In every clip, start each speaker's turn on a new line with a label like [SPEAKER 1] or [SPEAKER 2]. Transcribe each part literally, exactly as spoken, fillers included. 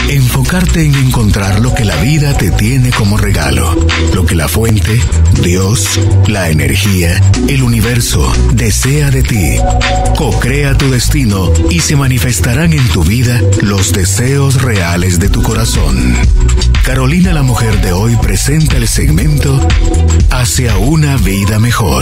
[SPEAKER 1] Enfocarte en encontrar lo que la vida te tiene como regalo, lo que la fuente, Dios, la energía, el universo desea de ti. Co-crea tu destino y se manifestarán en tu vida los deseos reales de tu corazón. Carolina, la mujer de hoy, presenta el segmento Hacia una vida mejor.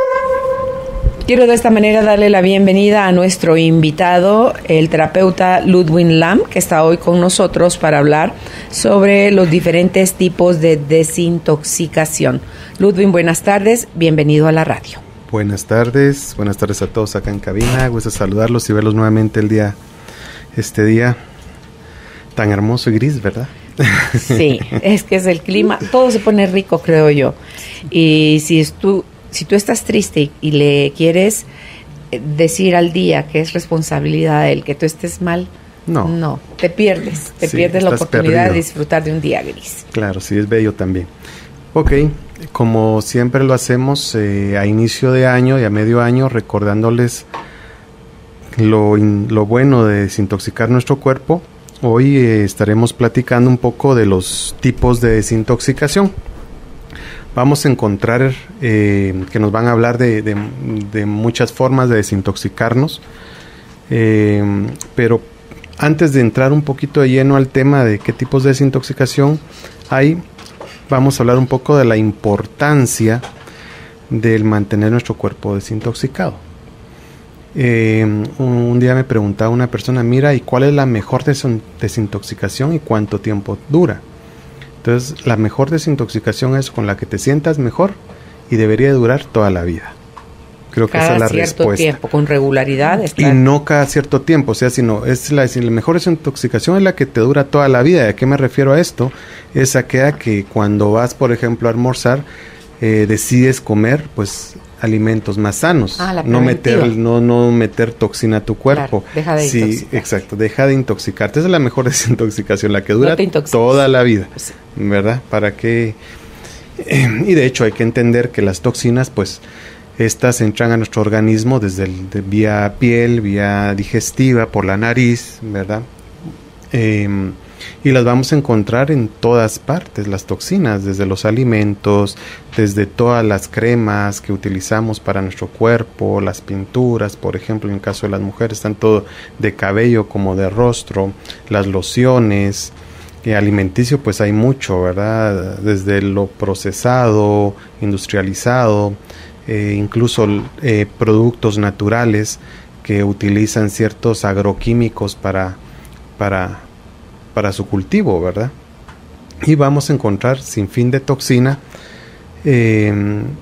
[SPEAKER 2] Quiero de esta manera darle la bienvenida a nuestro invitado, el terapeuta Ludwig Lam, que está hoy con nosotros para hablar sobre los diferentes tipos de desintoxicación. Ludwig, buenas tardes, bienvenido a la radio.
[SPEAKER 3] Buenas tardes, buenas tardes a todos acá en cabina, gusto saludarlos y verlos nuevamente el día, este día tan hermoso y gris, ¿verdad?
[SPEAKER 2] Sí, es que es el clima, todo se pone rico, creo yo, y si es tú... Si tú estás triste y le quieres decir al día que es responsabilidad de él, que tú estés mal, no, no te pierdes, te sí, pierdes la oportunidad perdido. de disfrutar de un día gris.
[SPEAKER 3] Claro, sí, es bello también. Ok, como siempre lo hacemos eh, a inicio de año y a medio año, recordándoles lo, in, lo bueno de desintoxicar nuestro cuerpo, hoy eh, estaremos platicando un poco de los tipos de desintoxicación. Vamos a encontrar eh, que nos van a hablar de, de, de muchas formas de desintoxicarnos, eh, pero antes de entrar un poquito de lleno al tema de qué tipos de desintoxicación hay, vamos a hablar un poco de la importancia del mantener nuestro cuerpo desintoxicado. Eh, un, un día me preguntaba una persona, mira, ¿y cuál es la mejor desin- desintoxicación y cuánto tiempo dura? Entonces, la mejor desintoxicación es con la que te sientas mejor y debería durar toda la vida. Creo que esa es la respuesta.
[SPEAKER 2] Cada cierto tiempo, con regularidad.
[SPEAKER 3] Y no cada cierto tiempo, o sea, sino es la, la mejor desintoxicación es la que te dura toda la vida. ¿Y a qué me refiero a esto? Es aquella que cuando vas, por ejemplo, a almorzar, eh, decides comer, pues, alimentos más sanos,
[SPEAKER 2] ah,
[SPEAKER 3] no meter no no meter toxina a tu cuerpo.
[SPEAKER 2] Claro, deja de
[SPEAKER 3] sí,
[SPEAKER 2] intoxicarte.
[SPEAKER 3] Exacto, deja de intoxicarte. Esa es la mejor desintoxicación, la que dura no toda la vida, sí. ¿Verdad? Para que eh, y de hecho hay que entender que las toxinas, pues, estas entran a nuestro organismo desde el, de vía piel, vía digestiva, por la nariz, ¿verdad? Eh, y las vamos a encontrar en todas partes, las toxinas, desde los alimentos, desde todas las cremas que utilizamos para nuestro cuerpo, las pinturas, por ejemplo, en el caso de las mujeres, tanto de cabello como de rostro, las lociones, eh, alimenticio, pues hay mucho, ¿verdad? Desde lo procesado, industrializado, eh, incluso eh, productos naturales que utilizan ciertos agroquímicos para... para para su cultivo, ¿verdad? Y vamos a encontrar sin fin de toxina, eh,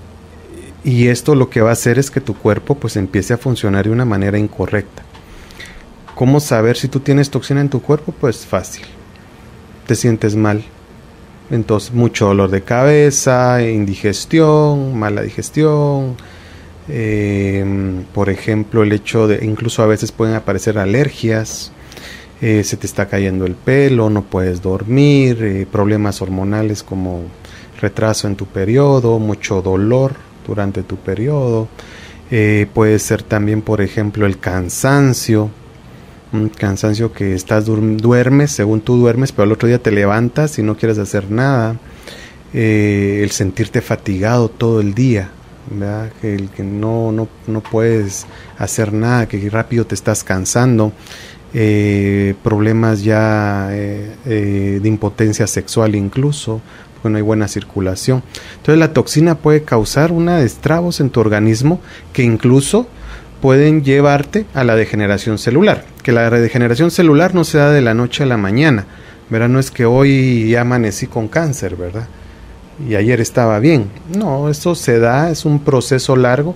[SPEAKER 3] y esto lo que va a hacer es que tu cuerpo pues empiece a funcionar de una manera incorrecta. ¿Cómo saber si tú tienes toxina en tu cuerpo? Pues fácil, te sientes mal, entonces mucho dolor de cabeza, indigestión, mala digestión, eh, por ejemplo el hecho de, incluso a veces pueden aparecer alergias, Eh, se te está cayendo el pelo, no puedes dormir, eh, problemas hormonales como retraso en tu periodo, mucho dolor durante tu periodo, eh, puede ser también, por ejemplo, el cansancio, un cansancio que estás dur- duermes, según tú duermes, pero al otro día te levantas y no quieres hacer nada, eh, el sentirte fatigado todo el día, ¿verdad? Que, el que no, no, no puedes hacer nada, que rápido te estás cansando. Eh, problemas ya eh, eh, de impotencia sexual incluso, porque no hay buena circulación. Entonces la toxina puede causar una destrabos en tu organismo que incluso pueden llevarte a la degeneración celular, que la degeneración celular no se da de la noche a la mañana, ¿verdad? No es que hoy ya amanecí con cáncer, ¿verdad? Y ayer estaba bien. No, eso se da, es un proceso largo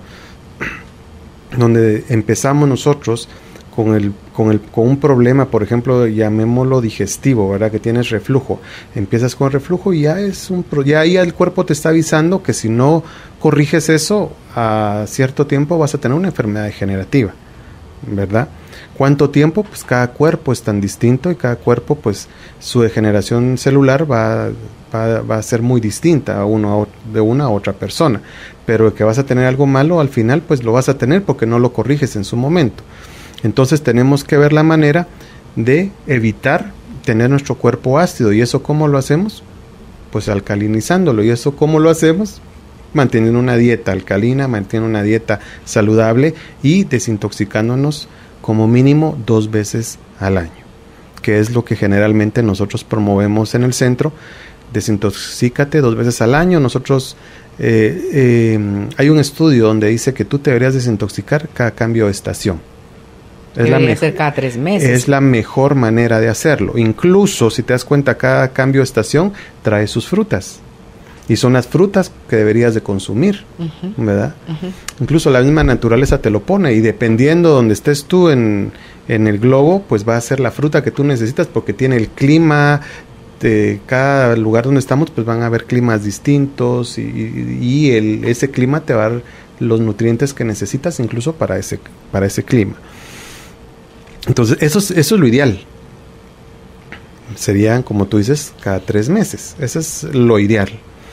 [SPEAKER 3] donde empezamos nosotros con el con el con un problema, por ejemplo, llamémoslo digestivo, ¿verdad? Que tienes reflujo, empiezas con reflujo y ya es un ya ahí el cuerpo te está avisando que si no corriges eso a cierto tiempo vas a tener una enfermedad degenerativa, ¿verdad? ¿Cuánto tiempo? Pues cada cuerpo es tan distinto y cada cuerpo, pues su degeneración celular va, va, va a ser muy distinta a uno, a, de una a otra persona, pero que vas a tener algo malo al final, pues lo vas a tener porque no lo corriges en su momento. Entonces tenemos que ver la manera de evitar tener nuestro cuerpo ácido. ¿Y eso cómo lo hacemos? Pues alcalinizándolo. ¿Y eso cómo lo hacemos? Manteniendo una dieta alcalina, manteniendo una dieta saludable y desintoxicándonos como mínimo dos veces al año, que es lo que generalmente nosotros promovemos en el centro. Desintoxícate dos veces al año. Nosotros eh, eh, hay un estudio donde dice que tú te deberías desintoxicar cada cambio de estación. Es
[SPEAKER 2] Debería
[SPEAKER 3] la
[SPEAKER 2] ser cada tres meses.
[SPEAKER 3] Es la mejor manera de hacerlo. Incluso si te das cuenta, cada cambio de estación trae sus frutas. Y son las frutas que deberías de consumir, uh-huh. ¿verdad? Uh-huh. Incluso la misma naturaleza te lo pone. Y dependiendo de donde estés tú en, en el globo, pues va a ser la fruta que tú necesitas, porque tiene el clima de cada lugar donde estamos, pues van a haber climas distintos. Y, y el, ese clima te va a dar los nutrientes que necesitas incluso para ese, para ese clima. Entonces, eso es, eso es lo ideal. Serían, como tú dices, cada tres meses. Eso es lo ideal.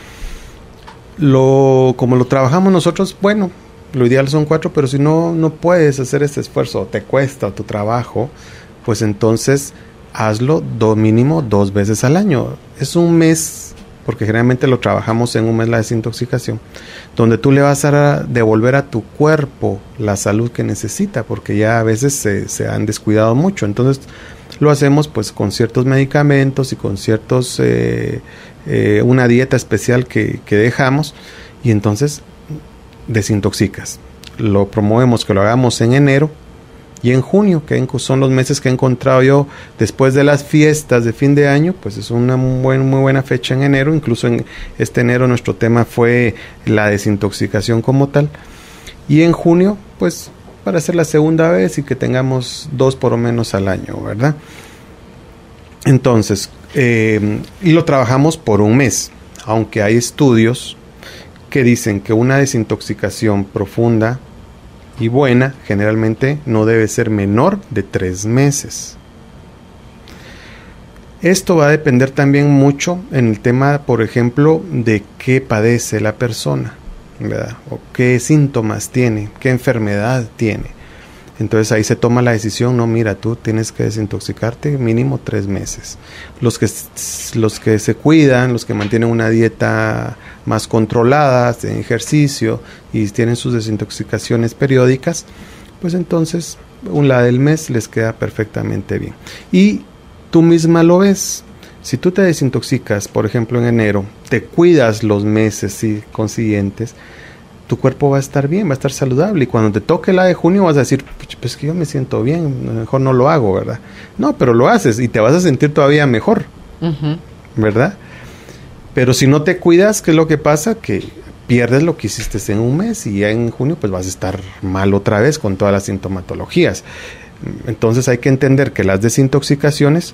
[SPEAKER 3] Lo, como lo trabajamos nosotros, bueno, lo ideal son cuatro, pero si no, no puedes hacer este esfuerzo, o te cuesta, o tu trabajo, pues entonces hazlo do mínimo dos veces al año. Es un mes, porque generalmente lo trabajamos en un mes la desintoxicación, donde tú le vas a devolver a tu cuerpo la salud que necesita, porque ya a veces se, se han descuidado mucho. Entonces lo hacemos pues con ciertos medicamentos y con ciertos eh, eh, una dieta especial que, que dejamos, y entonces desintoxicas. Lo promovemos que lo hagamos en enero y en junio, que son los meses que he encontrado yo después de las fiestas de fin de año. Pues es una muy, buen, muy buena fecha en enero. Incluso en este enero nuestro tema fue la desintoxicación como tal, y en junio pues para hacer la segunda vez y que tengamos dos por lo menos al año, ¿verdad? Entonces eh, y lo trabajamos por un mes, aunque hay estudios que dicen que una desintoxicación profunda y buena generalmente no debe ser menor de tres meses. Esto va a depender también mucho en el tema, por ejemplo, de qué padece la persona, ¿verdad? O qué síntomas tiene, qué enfermedad tiene. Entonces ahí se toma la decisión, no, mira, tú tienes que desintoxicarte mínimo tres meses. Los que, los que se cuidan, los que mantienen una dieta más controlada, hacen ejercicio y tienen sus desintoxicaciones periódicas, pues entonces un lado del mes les queda perfectamente bien. Y tú misma lo ves. Si tú te desintoxicas, por ejemplo en enero, te cuidas los meses y consiguientes, tu cuerpo va a estar bien, va a estar saludable, y cuando te toque la de junio vas a decir, pues que yo me siento bien, mejor no lo hago, ¿verdad? No, pero lo haces y te vas a sentir todavía mejor, uh-huh. ¿verdad? Pero si no te cuidas, ¿qué es lo que pasa? Que pierdes lo que hiciste en un mes y ya en junio pues vas a estar mal otra vez con todas las sintomatologías. Entonces hay que entender que las desintoxicaciones,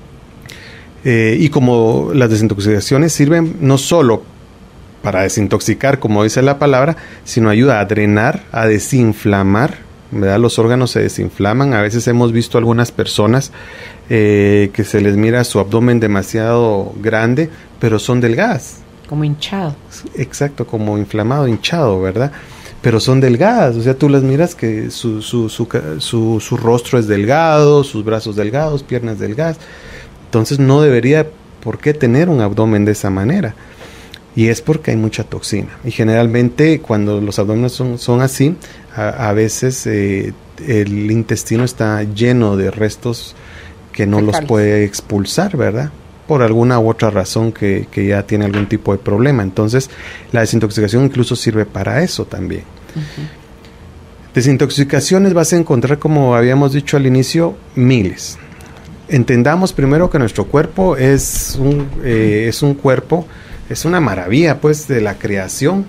[SPEAKER 3] eh, y como las desintoxicaciones sirven no solo para desintoxicar, como dice la palabra, sino ayuda a drenar, a desinflamar, ¿verdad? Los órganos se desinflaman. A veces hemos visto algunas personas eh, que se les mira su abdomen demasiado grande, pero son delgadas.
[SPEAKER 2] Como hinchado.
[SPEAKER 3] Exacto, como inflamado, hinchado, ¿verdad? Pero son delgadas, o sea, tú las miras que su, su, su, su, su rostro es delgado, sus brazos delgados, piernas delgadas. Entonces no debería por qué tener un abdomen de esa manera. Y es porque hay mucha toxina. Y generalmente cuando los abdómenes son, son así, a, a veces eh, el intestino está lleno de restos que no Fecales. Los puede expulsar, ¿verdad? Por alguna u otra razón que, que ya tiene algún tipo de problema. Entonces la desintoxicación incluso sirve para eso también. Uh-huh. Desintoxicaciones vas a encontrar, como habíamos dicho al inicio, miles. Entendamos primero que nuestro cuerpo es un, eh, es un cuerpo... Es una maravilla, pues, de la creación.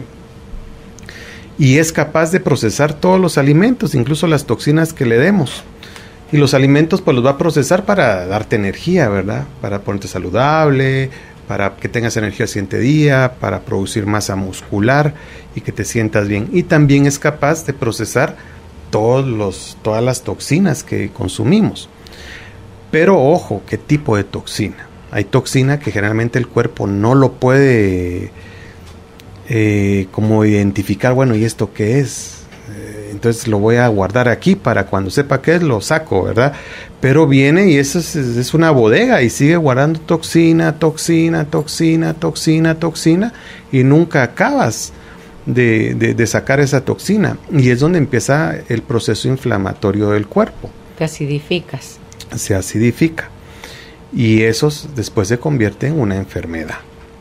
[SPEAKER 3] Y es capaz de procesar todos los alimentos, incluso las toxinas que le demos. Y los alimentos, pues, los va a procesar para darte energía, ¿verdad? Para ponerte saludable, para que tengas energía el siguiente día, para producir masa muscular y que te sientas bien. Y también es capaz de procesar todos los, todas las toxinas que consumimos. Pero, ojo, ¿qué tipo de toxina? Hay toxina que generalmente el cuerpo no lo puede eh, como identificar, bueno, ¿y esto qué es? Eh, entonces lo voy a guardar aquí para cuando sepa qué es, lo saco, ¿verdad? Pero viene y eso es, es una bodega y sigue guardando toxina, toxina, toxina, toxina, toxina y nunca acabas de, de, de sacar esa toxina. Y es donde empieza el proceso inflamatorio del cuerpo.
[SPEAKER 2] Te acidificas.
[SPEAKER 3] Se acidifica. Y eso después se convierte en una enfermedad.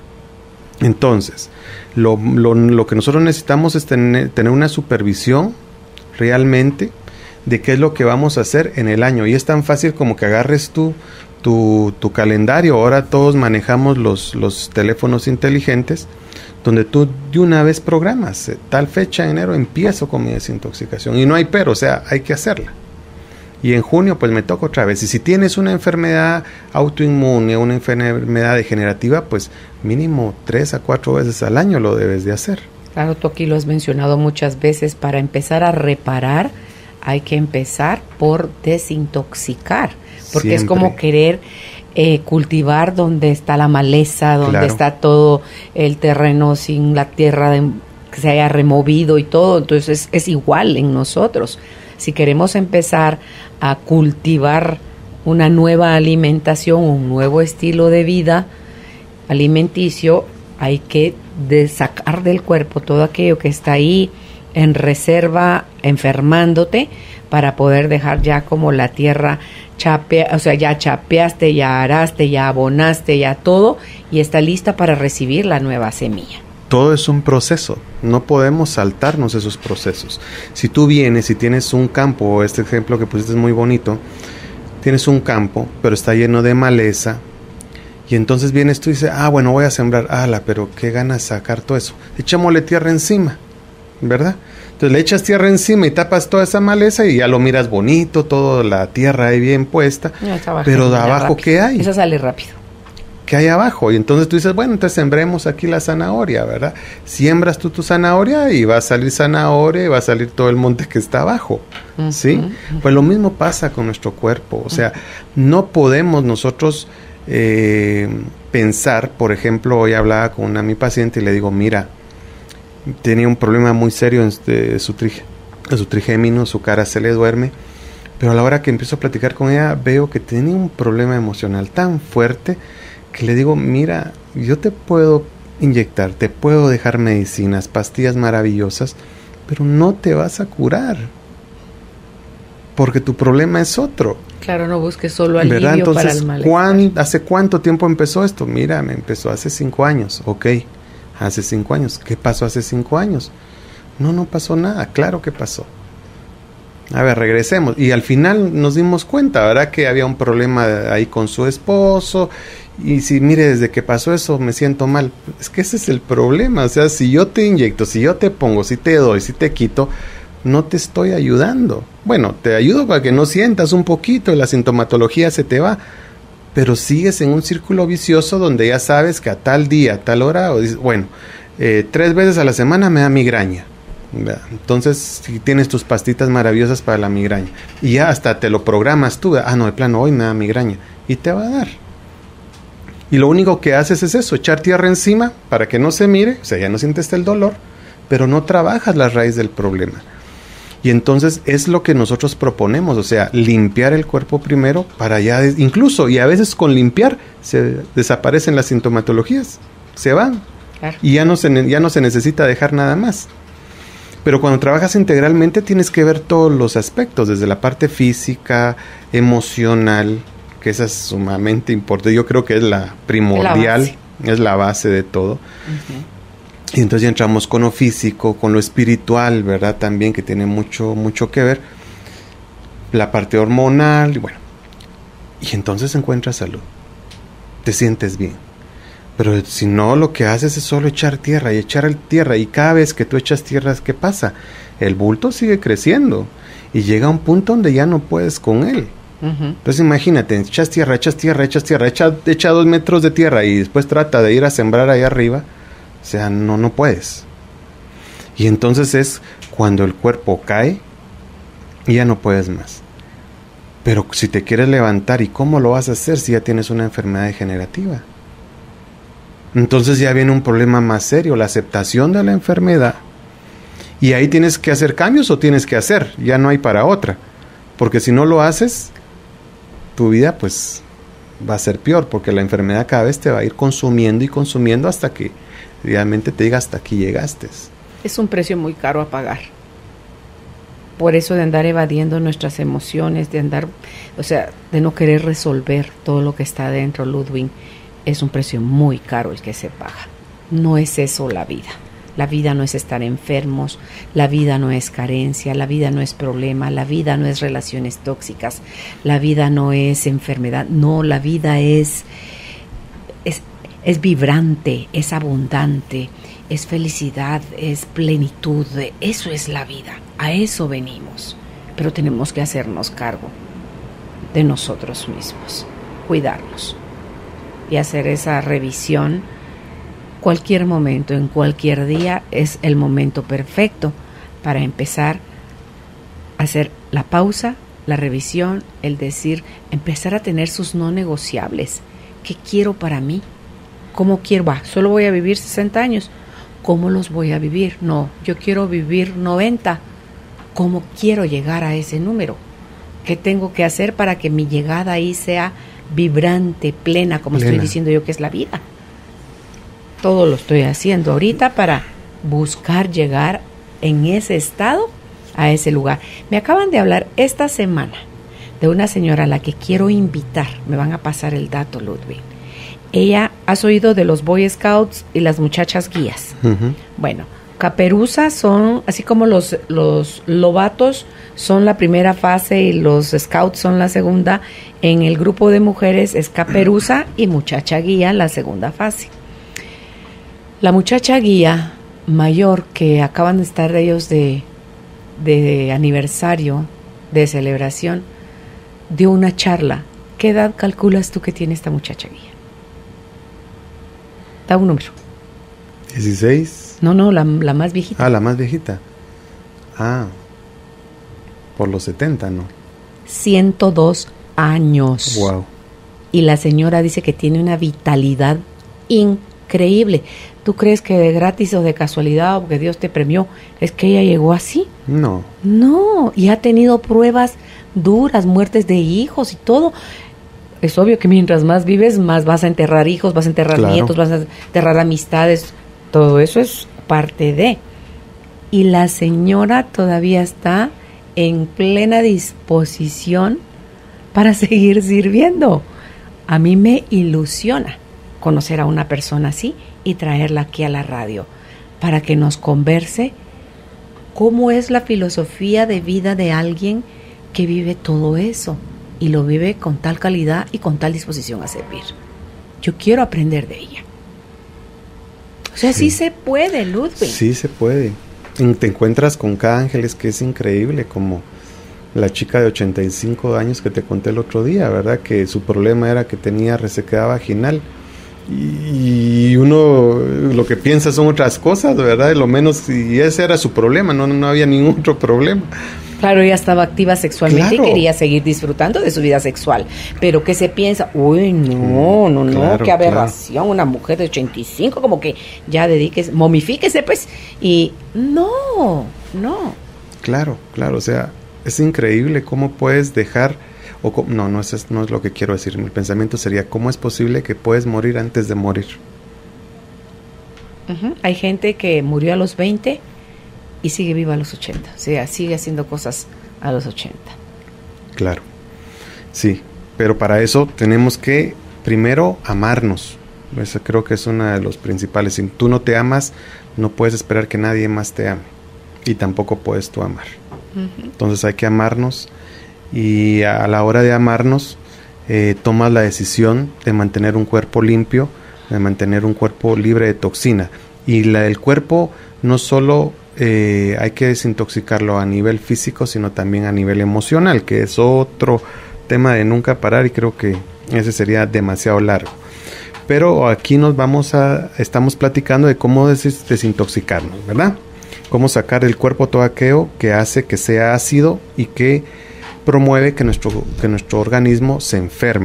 [SPEAKER 3] Entonces, lo, lo, lo que nosotros necesitamos es tener, tener una supervisión realmente de qué es lo que vamos a hacer en el año. Y es tan fácil como que agarres tu, tu, tu calendario. Ahora todos manejamos los, los teléfonos inteligentes, donde tú de una vez programas, tal fecha de enero empiezo con mi desintoxicación. Y no hay pero, o sea, hay que hacerla. Y en junio pues me toca otra vez. Y si tienes una enfermedad autoinmune, una enfermedad degenerativa, pues mínimo tres a cuatro veces al año lo debes de hacer.
[SPEAKER 2] Claro, tú aquí lo has mencionado muchas veces. Para empezar a reparar hay que empezar por desintoxicar. Porque Siempre. Es como querer eh, cultivar donde está la maleza, donde claro. está todo el terreno sin la tierra de, que se haya removido y todo. Entonces es, es igual en nosotros. Si queremos empezar a cultivar una nueva alimentación, un nuevo estilo de vida alimenticio, hay que de sacar del cuerpo todo aquello que está ahí en reserva, enfermándote, para poder dejar ya como la tierra chapea, o sea, ya chapeaste, ya araste, ya abonaste, ya todo, y está lista para recibir la nueva semilla.
[SPEAKER 3] Todo es un proceso, no podemos saltarnos esos procesos. Si tú vienes y tienes un campo, este ejemplo que pusiste es muy bonito, tienes un campo, pero está lleno de maleza, y entonces vienes tú y dices, ah, bueno, voy a sembrar, ala, pero qué ganas sacar todo eso, echémosle tierra encima, ¿verdad? Entonces le echas tierra encima y tapas toda esa maleza y ya lo miras bonito, toda la tierra ahí bien puesta, no, pero de abajo, rápido. ¿Qué hay?
[SPEAKER 2] Eso sale rápido.
[SPEAKER 3] ¿Qué hay abajo? Y entonces tú dices, bueno, entonces sembremos aquí la zanahoria, ¿verdad? Siembras tú tu zanahoria y va a salir zanahoria y va a salir todo el monte que está abajo, uh-huh, ¿sí? Uh-huh. Pues lo mismo pasa con nuestro cuerpo, o sea, uh-huh. no podemos nosotros eh, pensar, por ejemplo, hoy hablaba con una mi paciente y le digo, mira, tenía un problema muy serio en de su, trige, de su trigémino, su cara se le duerme, pero a la hora que empiezo a platicar con ella veo que tenía un problema emocional tan fuerte que le digo, mira, yo te puedo inyectar, te puedo dejar medicinas, pastillas maravillosas, pero no te vas a curar, porque tu problema es otro.
[SPEAKER 2] Claro, no busques solo alivio, ¿verdad?
[SPEAKER 3] Entonces,
[SPEAKER 2] para el malestar.
[SPEAKER 3] ¿cuán, ¿hace cuánto tiempo empezó esto? Mira, me empezó hace cinco años, ok, hace cinco años. ¿Qué pasó hace cinco años? No, no pasó nada, claro que pasó. A ver, regresemos. Y al final nos dimos cuenta, ¿verdad? Que había un problema ahí con su esposo. Y si, mire, desde que pasó eso me siento mal. Es que ese es el problema. O sea, si yo te inyecto, si yo te pongo, si te doy, si te quito, no te estoy ayudando. Bueno, te ayudo para que no sientas un poquito y la sintomatología se te va. Pero sigues en un círculo vicioso donde ya sabes que a tal día, a tal hora, o dices, bueno, eh, tres veces a la semana me da migraña. Entonces, si tienes tus pastitas maravillosas para la migraña y ya hasta te lo programas tú, ah, no, de plano, hoy me da migraña, y te va a dar. Y lo único que haces es eso, echar tierra encima para que no se mire, o sea, ya no sientes el dolor, pero no trabajas la raíz del problema. Y entonces es lo que nosotros proponemos, o sea, limpiar el cuerpo primero para ya, des- incluso, y a veces con limpiar se desaparecen las sintomatologías, se van, claro. Y ya no se, ne- ya no se necesita dejar nada más. Pero cuando trabajas integralmente tienes que ver todos los aspectos, desde la parte física, emocional, que esa es sumamente importante. Yo creo que es la primordial, la es la base de todo. Uh-huh. Y entonces ya entramos con lo físico, con lo espiritual, ¿verdad? También, que tiene mucho, mucho que ver. La parte hormonal, y bueno. Y entonces encuentras salud. Te sientes bien. Pero si no, lo que haces es solo echar tierra y echar tierra. Y cada vez que tú echas tierra, ¿qué pasa? El bulto sigue creciendo. Y llega a un punto donde ya no puedes con él. Uh-huh. Entonces imagínate, echas tierra, echas tierra, echas tierra, echa, echa dos metros de tierra y después trata de ir a sembrar ahí arriba. O sea, no, no puedes. Y entonces es cuando el cuerpo cae y ya no puedes más. Pero si te quieres levantar, ¿y cómo lo vas a hacer si ya tienes una enfermedad degenerativa? Entonces ya viene un problema más serio, la aceptación de la enfermedad Y ahí tienes que hacer cambios o tienes que hacer, ya no hay para otra. Porque si no lo haces, tu vida pues va a ser peor, porque la enfermedad cada vez te va a ir consumiendo y consumiendo hasta que realmente te diga hasta aquí llegaste.
[SPEAKER 2] Es un precio muy caro a pagar. Por eso de andar evadiendo nuestras emociones, de andar, o sea, de no querer resolver todo lo que está dentro, Ludwig, es un precio muy caro el que se paga. No es eso la vida. La vida no es estar enfermos, la vida no es carencia, la vida no es problema, la vida no es relaciones tóxicas, la vida no es enfermedad, no, la vida es, es, es vibrante, es abundante, es felicidad, es plenitud, eso es la vida, a eso venimos, pero tenemos que hacernos cargo de nosotros mismos, cuidarnos y hacer esa revisión. Cualquier momento, en cualquier día, es el momento perfecto para empezar a hacer la pausa, la revisión, el decir, empezar a tener sus no negociables. ¿Qué quiero para mí? ¿Cómo quiero? Va, solo voy a vivir sesenta años. ¿Cómo los voy a vivir? No, yo quiero vivir noventa. ¿Cómo quiero llegar a ese número? ¿Qué tengo que hacer para que mi llegada ahí sea vibrante, plena, como plena. Estoy diciendo yo que es la vida? Todo lo estoy haciendo ahorita para buscar llegar en ese estado a ese lugar. Me acaban de hablar esta semana de una señora a la que quiero invitar. Me van a pasar el dato, Ludwig. Ella, ¿has oído de los Boy Scouts y las muchachas guías? Uh-huh. Bueno, caperuzas son, así como los, los lobatos son la primera fase y los scouts son la segunda. En el grupo de mujeres es caperuza y muchacha guía la segunda fase. La muchacha guía mayor que acaban de estar ellos de, de aniversario, de celebración, dio una charla. ¿Qué edad calculas tú que tiene esta muchacha guía? Da un número.
[SPEAKER 3] ¿dieciséis?
[SPEAKER 2] No, no, la, la más viejita.
[SPEAKER 3] Ah, la más viejita. Ah, por los setenta, ¿no?
[SPEAKER 2] ciento dos años.
[SPEAKER 3] Wow.
[SPEAKER 2] Y la señora dice que tiene una vitalidad increíble. ¿Tú crees que de gratis o de casualidad o que Dios te premió es que ella llegó así?
[SPEAKER 3] No.
[SPEAKER 2] No, y ha tenido pruebas duras, muertes de hijos y todo. Es obvio que mientras más vives, más vas a enterrar hijos, vas a enterrar claro. nietos, vas a enterrar amistades. Todo eso es parte de. Y la señora todavía está en plena disposición para seguir sirviendo. A mí me ilusiona conocer a una persona así y traerla aquí a la radio para que nos converse cómo es la filosofía de vida de alguien que vive todo eso y lo vive con tal calidad y con tal disposición a servir. Yo quiero aprender de ella. O sea, sí, sí se puede, Ludwig.
[SPEAKER 3] Sí se puede. Te encuentras con cada ángeles que es increíble, como la chica de ochenta y cinco años que te conté el otro día, ¿verdad? Que su problema era que tenía resequedad vaginal. Y uno lo que piensa son otras cosas, ¿verdad? Lo menos, y ese era su problema, no, no había ningún otro problema.
[SPEAKER 2] Claro, ella estaba activa sexualmente claro. y quería seguir disfrutando de su vida sexual. Pero ¿qué se piensa? Uy, no, no, no, claro, qué aberración, claro. Una mujer de ochenta y cinco, como que ya dediques, momifíquese pues. Y no, no.
[SPEAKER 3] Claro, claro, o sea, es increíble cómo puedes dejar... O, no, no es, no es lo que quiero decir. Mi pensamiento sería, ¿cómo es posible que puedes morir antes de morir?
[SPEAKER 2] Uh-huh. Hay gente que murió a los veinte y sigue viva a los ochenta. O sea, sigue haciendo cosas a los ochenta.
[SPEAKER 3] Claro, sí. Pero para eso tenemos que, primero, amarnos. Eso creo que es uno de los principales. Si tú no te amas, no puedes esperar que nadie más te ame. Y tampoco puedes tú amar. Uh-huh. Entonces hay que amarnos. Y a la hora de amarnos, eh, tomas la decisión de mantener un cuerpo limpio, de mantener un cuerpo libre de toxina. Y la del cuerpo no solo eh, hay que desintoxicarlo a nivel físico, sino también a nivel emocional, que es otro tema de nunca parar y creo que ese sería demasiado largo. Pero aquí nos vamos a, estamos platicando de cómo des- desintoxicarnos, ¿verdad? Cómo sacar del cuerpo todo aquello que hace que sea ácido y que promueve que nuestro, que nuestro organismo se enferme.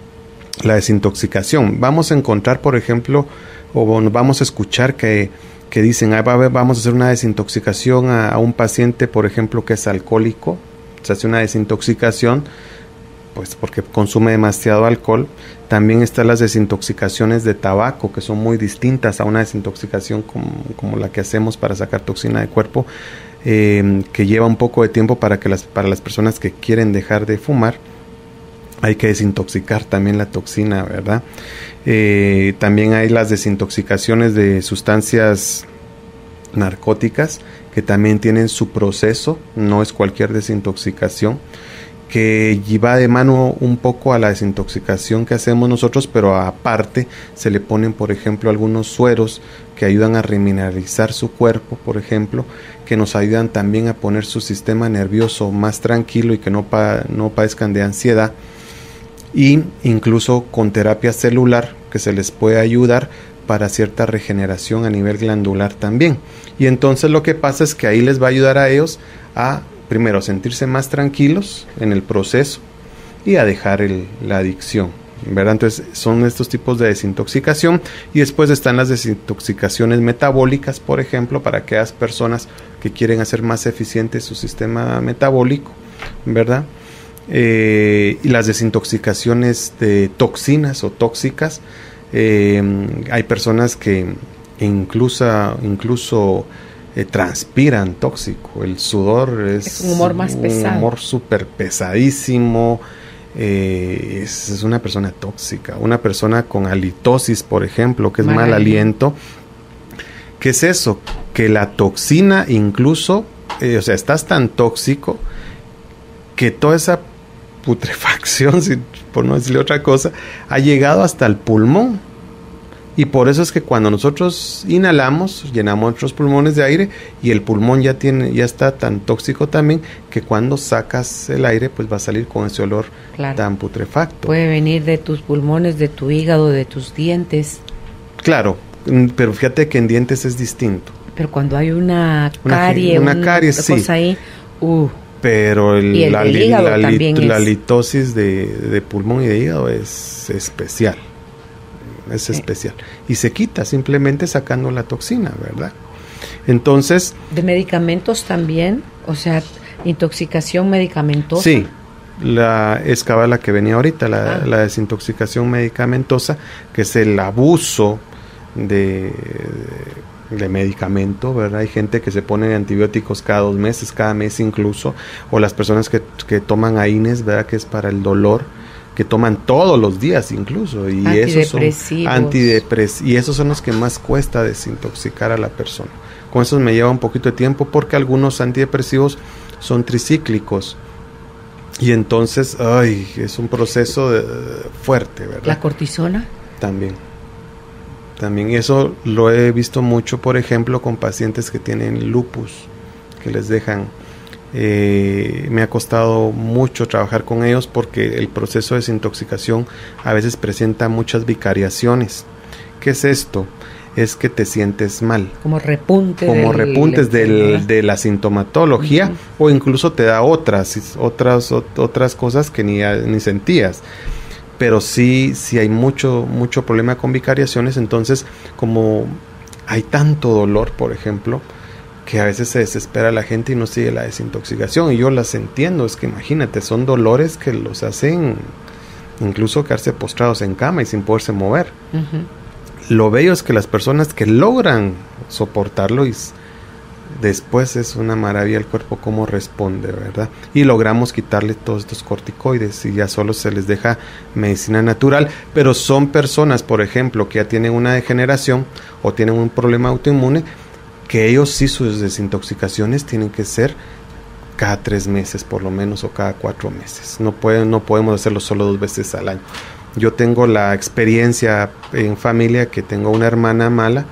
[SPEAKER 3] La desintoxicación. Vamos a encontrar, por ejemplo, o vamos a escuchar que, que dicen, ah, vamos a hacer una desintoxicación a, a un paciente, por ejemplo, que es alcohólico, se hace una desintoxicación, pues porque consume demasiado alcohol. También están las desintoxicaciones de tabaco, que son muy distintas a una desintoxicación como, como la que hacemos para sacar toxina de cuerpo, eh, que lleva un poco de tiempo para que las, para las personas que quieren dejar de fumar. Hay que desintoxicar también la toxina, ¿verdad? Eh, también hay las desintoxicaciones de sustancias narcóticas, que también tienen su proceso, no es cualquier desintoxicación, que va de mano un poco a la desintoxicación que hacemos nosotros, pero aparte se le ponen, por ejemplo, algunos sueros que ayudan a remineralizar su cuerpo, por ejemplo, que nos ayudan también a poner su sistema nervioso más tranquilo y que no, pa- no padezcan de ansiedad. Y incluso con terapia celular, que se les puede ayudar para cierta regeneración a nivel glandular también. Y entonces lo que pasa es que ahí les va a ayudar a ellos a, primero, sentirse más tranquilos en el proceso y a dejar el, la adicción, ¿verdad? Entonces son estos tipos de desintoxicación. Y después están las desintoxicaciones metabólicas, por ejemplo, para aquellas personas que quieren hacer más eficiente su sistema metabólico, ¿verdad? Eh, y las desintoxicaciones de toxinas o tóxicas, eh, hay personas que incluso, incluso eh, transpiran tóxico, el sudor es,
[SPEAKER 2] es un humor más
[SPEAKER 3] un
[SPEAKER 2] pesado,
[SPEAKER 3] humor súper pesadísimo, eh, es, es una persona tóxica, una persona con halitosis, por ejemplo, que es mal, mal aliento. ¿Qué es eso? Que la toxina incluso, eh, o sea, estás tan tóxico que toda esa putrefacción, si, por no decirle otra cosa, ha llegado hasta el pulmón. Y por eso es que cuando nosotros inhalamos, llenamos nuestros pulmones de aire y el pulmón ya tiene, ya está tan tóxico también, que cuando sacas el aire, pues va a salir con ese olor, claro, tan putrefacto.
[SPEAKER 2] Puede venir de tus pulmones, de tu hígado, de tus dientes.
[SPEAKER 3] Claro, pero fíjate que en dientes es distinto.
[SPEAKER 2] Pero cuando hay una carie,
[SPEAKER 3] una, una carie, sí.
[SPEAKER 2] cosa ahí, uh.
[SPEAKER 3] Pero el,
[SPEAKER 2] el
[SPEAKER 3] la,
[SPEAKER 2] hígado
[SPEAKER 3] la,
[SPEAKER 2] también
[SPEAKER 3] la, la
[SPEAKER 2] es.
[SPEAKER 3] litosis de, de pulmón y de hígado es especial, es sí. especial. Y se quita simplemente sacando la toxina, ¿verdad? Entonces...
[SPEAKER 2] ¿De medicamentos también? O sea, intoxicación medicamentosa.
[SPEAKER 3] Sí, la, es cabal la que venía ahorita, la, ah. la desintoxicación medicamentosa, que es el abuso de... de de medicamento, ¿verdad? Hay gente que se pone antibióticos cada dos meses, cada mes incluso, o las personas que, que toman A I N E S, ¿verdad? Que es para el dolor, que toman todos los días incluso, y esos son antidepresivos, y esos son los que más cuesta desintoxicar a la persona. Con esos me lleva un poquito de tiempo, porque algunos antidepresivos son tricíclicos, y entonces, ay, es un proceso de, fuerte, ¿verdad?
[SPEAKER 2] ¿La cortisona?
[SPEAKER 3] También. También eso lo he visto mucho, por ejemplo, con pacientes que tienen lupus, que les dejan, eh, me ha costado mucho trabajar con ellos porque el proceso de desintoxicación a veces presenta muchas vicariaciones. ¿Qué es esto? Es que te sientes mal.
[SPEAKER 2] Como repunte.
[SPEAKER 3] Como
[SPEAKER 2] del,
[SPEAKER 3] repuntes del, de la sintomatología, uh-huh. o incluso te da otras, otras, otras cosas que ni, ni sentías. Pero sí, sí hay mucho, mucho problema con vicariaciones. Entonces, como hay tanto dolor, por ejemplo, que a veces se desespera la gente y no sigue la desintoxicación. Y yo las entiendo, es que imagínate, son dolores que los hacen incluso quedarse postrados en cama y sin poderse mover. Uh-huh. Lo bello es que las personas que logran soportarlo, y después es una maravilla el cuerpo cómo responde, ¿verdad? Y logramos quitarle todos estos corticoides y ya solo se les deja medicina natural. Pero son personas, por ejemplo, que ya tienen una degeneración o tienen un problema autoinmune, que ellos sí sus desintoxicaciones tienen que ser cada tres meses por lo menos, o cada cuatro meses. No pueden, no podemos hacerlo solo dos veces al año. Yo tengo la experiencia en familia que tengo una hermana mala,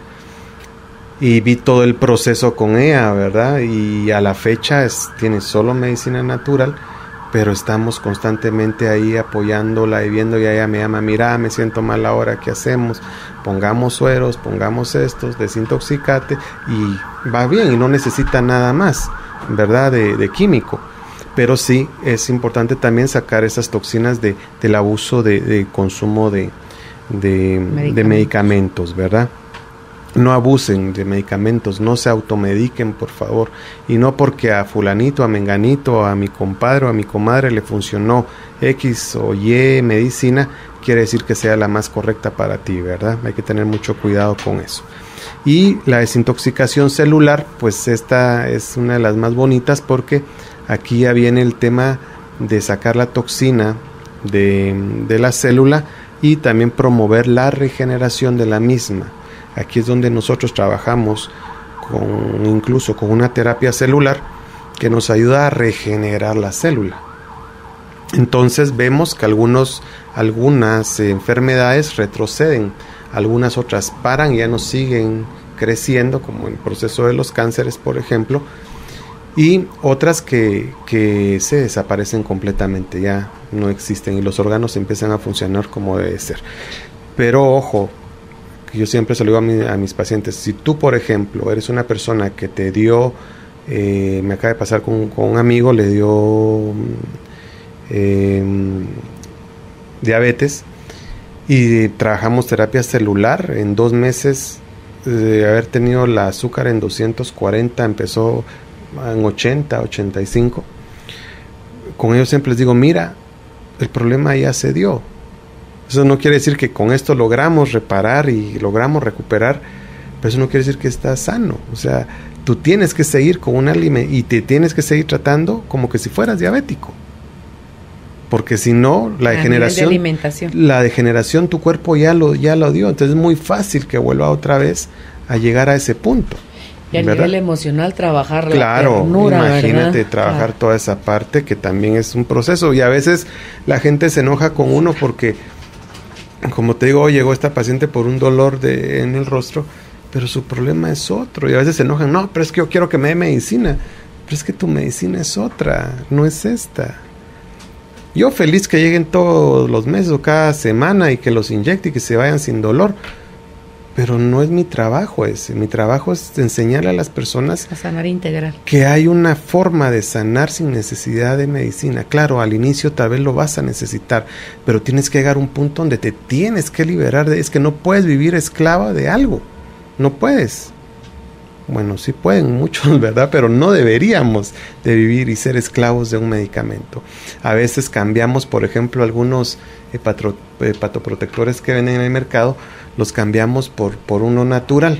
[SPEAKER 3] y vi todo el proceso con ella, ¿verdad? Y a la fecha es, tiene solo medicina natural, pero estamos constantemente ahí apoyándola y viendo, y ella me llama, mira, me siento mal ahora, ¿qué hacemos? Pongamos sueros, pongamos estos, desintoxicate, y va bien, y no necesita nada más, ¿verdad? De, de químico. Pero sí es importante también sacar esas toxinas de, del abuso de, de consumo de, de, medicamentos. de medicamentos, ¿verdad? no abusen de medicamentos, no se automediquen, por favor, y no porque a fulanito, a menganito, a mi compadre o a mi comadre le funcionó X o Y medicina, quiere decir que sea la más correcta para ti, ¿verdad? Hay que tener mucho cuidado con eso. Y la desintoxicación celular, pues esta es una de las más bonitas, porque aquí ya viene el tema de sacar la toxina de, de la célula y también promover la regeneración de la misma. Aquí es donde nosotros trabajamos con, incluso con una terapia celular que nos ayuda a regenerar la célula. Entonces vemos que algunos, algunas enfermedades retroceden, algunas otras paran y ya no siguen creciendo, como el proceso de los cánceres, por ejemplo, y otras que, que se desaparecen completamente, ya no existen y los órganos empiezan a funcionar como debe ser. Pero ojo, yo siempre se lo digo a, mi, a mis pacientes, si tú, por ejemplo, eres una persona que te dio, eh, me acaba de pasar con, con un amigo, le dio eh, diabetes, y trabajamos terapia celular, en dos meses de haber tenido la azúcar en doscientos cuarenta, empezó en ochenta, ochenta y cinco. Con ellos siempre les digo, mira, el problema ya se dio. Eso no quiere decir que con esto logramos reparar y logramos recuperar, pero eso no quiere decir que estás sano. O sea, tú tienes que seguir con un alimento y te tienes que seguir tratando como que si fueras diabético. Porque si no, la degeneración,
[SPEAKER 2] de alimentación.
[SPEAKER 3] la degeneración, tu cuerpo ya lo, ya lo dio. Entonces es muy fácil que vuelva otra vez a llegar a ese punto.
[SPEAKER 2] Y a ¿verdad? Nivel emocional trabajar
[SPEAKER 3] claro,
[SPEAKER 2] la ternura,
[SPEAKER 3] imagínate
[SPEAKER 2] ¿verdad?
[SPEAKER 3] trabajar
[SPEAKER 2] claro.
[SPEAKER 3] toda esa parte que también es un proceso. Y a veces la gente se enoja con uno porque, como te digo, oh, llegó esta paciente por un dolor de, en el rostro, pero su problema es otro. Y a veces se enojan, no, pero es que yo quiero que me dé medicina. Pero es que tu medicina es otra, no es esta. Yo feliz que lleguen todos los meses o cada semana y que los inyecte y que se vayan sin dolor. Pero no es mi trabajo ese. Mi trabajo es enseñarle a las personas
[SPEAKER 2] a sanar integral.
[SPEAKER 3] Que hay una forma de sanar sin necesidad de medicina. Claro, al inicio tal vez lo vas a necesitar, pero tienes que llegar a un punto donde te tienes que liberar de... Es que no puedes vivir esclava de algo. No puedes. Bueno, sí pueden muchos, ¿verdad? Pero no deberíamos de vivir y ser esclavos de un medicamento. A veces cambiamos, por ejemplo, algunos hepatro, hepatoprotectores que venden en el mercado, los cambiamos por, por uno natural.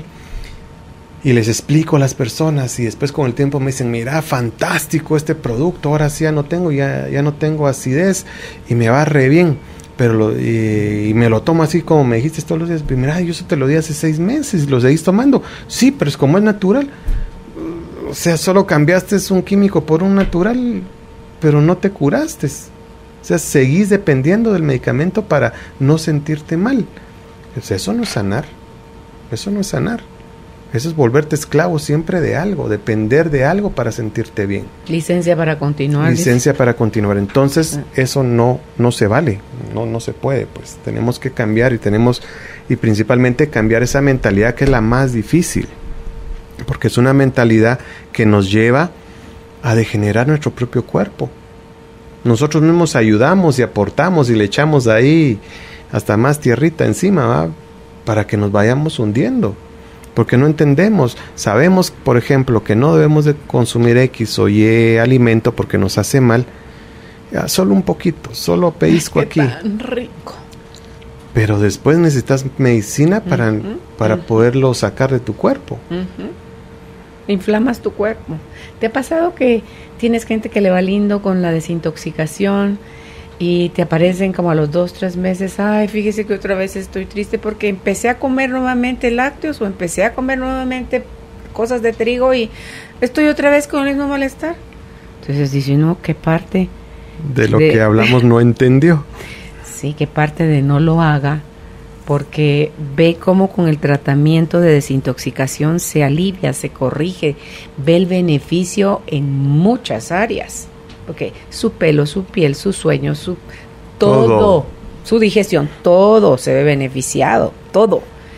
[SPEAKER 3] Y les explico a las personas y después con el tiempo me dicen, mira, fantástico este producto, ahora sí ya no tengo, ya, ya no tengo acidez y me va re bien. Pero lo, y, y me lo tomo así como me dijiste todos los días. Mira, yo eso te lo di hace seis meses y lo seguís tomando. Sí, pero es como es natural. O sea, solo cambiaste un químico por un natural, pero no te curaste. O sea, seguís dependiendo del medicamento para no sentirte mal. O sea, eso no es sanar. Eso no es sanar. Eso es volverte esclavo siempre de algo, depender de algo para sentirte bien.
[SPEAKER 2] Licencia para continuar.
[SPEAKER 3] Licencia dice. para continuar. Entonces, ah. eso no, no se vale, no, no se puede. Pues tenemos que cambiar y tenemos, y principalmente cambiar esa mentalidad que es la más difícil. Porque es una mentalidad que nos lleva a degenerar nuestro propio cuerpo. Nosotros mismos ayudamos y aportamos y le echamos ahí hasta más tierrita encima, ¿va? Para que nos vayamos hundiendo. Porque no entendemos, sabemos, por ejemplo, que no debemos de consumir X o Y alimento porque nos hace mal, ya, solo un poquito, solo pellizco aquí.
[SPEAKER 2] Tan rico.
[SPEAKER 3] Pero después necesitas medicina para, uh-huh, para uh-huh. poderlo sacar de tu cuerpo.
[SPEAKER 2] Uh-huh. Inflamas tu cuerpo. ¿Te ha pasado que tienes gente que le va lindo con la desintoxicación y te aparecen como a los dos, tres meses, ay, fíjese que otra vez estoy triste porque empecé a comer nuevamente lácteos o empecé a comer nuevamente cosas de trigo y estoy otra vez con el mismo malestar? Entonces dice, no, ¿qué parte?
[SPEAKER 3] De lo de, que hablamos no entendió.
[SPEAKER 2] Sí, ¿qué parte de no lo haga? Porque ve cómo con el tratamiento de desintoxicación se alivia, se corrige, ve el beneficio en muchas áreas. Okay. Su pelo, su piel, su sueño, su todo, todo, su digestión, todo se ve beneficiado, todo.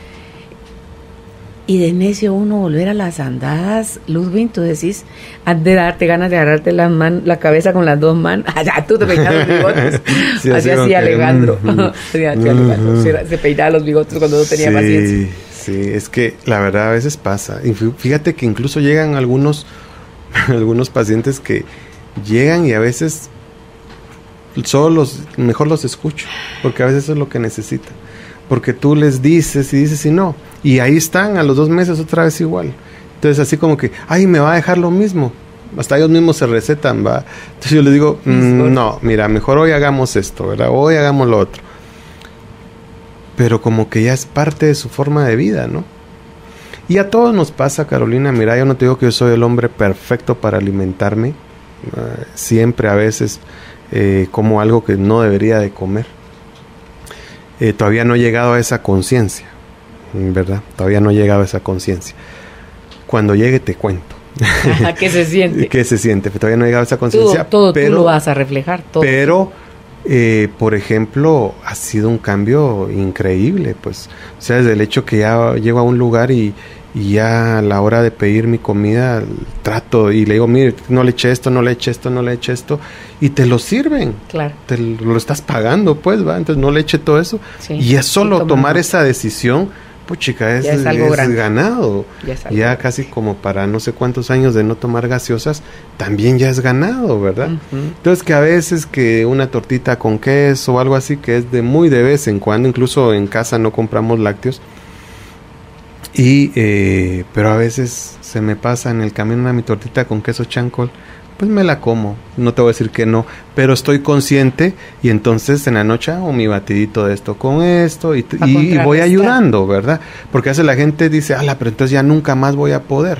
[SPEAKER 2] Y de necio uno volver a las andadas, Ludwig, tú decís, has de darte ganas de agarrarte la man, la cabeza con las dos manos. Allá tú te peinas los bigotes. Sí, así hacía Alejandro. Uh-huh. así hacía uh-huh. Alejandro. Se, se peinaba los bigotes cuando no tenía sí, paciencia.
[SPEAKER 3] Sí, es que la verdad a veces pasa. Y fíjate que incluso llegan algunos, algunos pacientes que llegan y a veces solo los, mejor los escucho, porque a veces eso es lo que necesitan. Porque tú les dices y dices y no. Y ahí están a los dos meses otra vez igual. Entonces así como que, ay, me va a dejar lo mismo. Hasta ellos mismos se recetan, ¿va? Entonces yo les digo, mmm, no, mira, mejor hoy hagamos esto, ¿verdad? Hoy hagamos lo otro. Pero como que ya es parte de su forma de vida, ¿no? Y a todos nos pasa, Carolina. Mira, yo no te digo que yo soy el hombre perfecto para alimentarme. Uh, siempre a veces eh, como algo que no debería de comer. Eh, todavía no he llegado a esa conciencia, ¿verdad? Todavía no he llegado a esa conciencia. Cuando llegue te cuento.
[SPEAKER 2] ¿Qué se siente?
[SPEAKER 3] ¿Qué se siente? Todavía no he llegado a esa conciencia.
[SPEAKER 2] Todo, todo pero, tú lo vas a reflejar. Todo.
[SPEAKER 3] Pero, eh, por ejemplo, ha sido un cambio increíble, pues. O sea, desde el hecho que ya llego a un lugar y, y ya a la hora de pedir mi comida trato y le digo, mire, no le eché esto, no le eché esto, no le eché esto, y te lo sirven.
[SPEAKER 2] Claro.
[SPEAKER 3] Te lo estás pagando, pues, ¿va? Entonces no le eche todo eso. Sí, y es solo sí, tomar esa decisión. Pues chica, es, es, algo es ganado. Ya, es algo ya casi como para no sé cuántos años de no tomar gaseosas, también ya es ganado, ¿verdad? Uh-huh. Entonces que a veces que una tortita con queso o algo así, que es de muy de vez en cuando, incluso en casa no compramos lácteos, y eh, pero a veces se me pasa en el camino una mi tortita con queso chancol, pues me la como, no te voy a decir que no, pero estoy consciente y entonces en la noche hago mi batidito de esto con esto y, y, y voy ayudando, ¿verdad? Porque a veces la gente dice, ala, pero entonces ya nunca más voy a poder.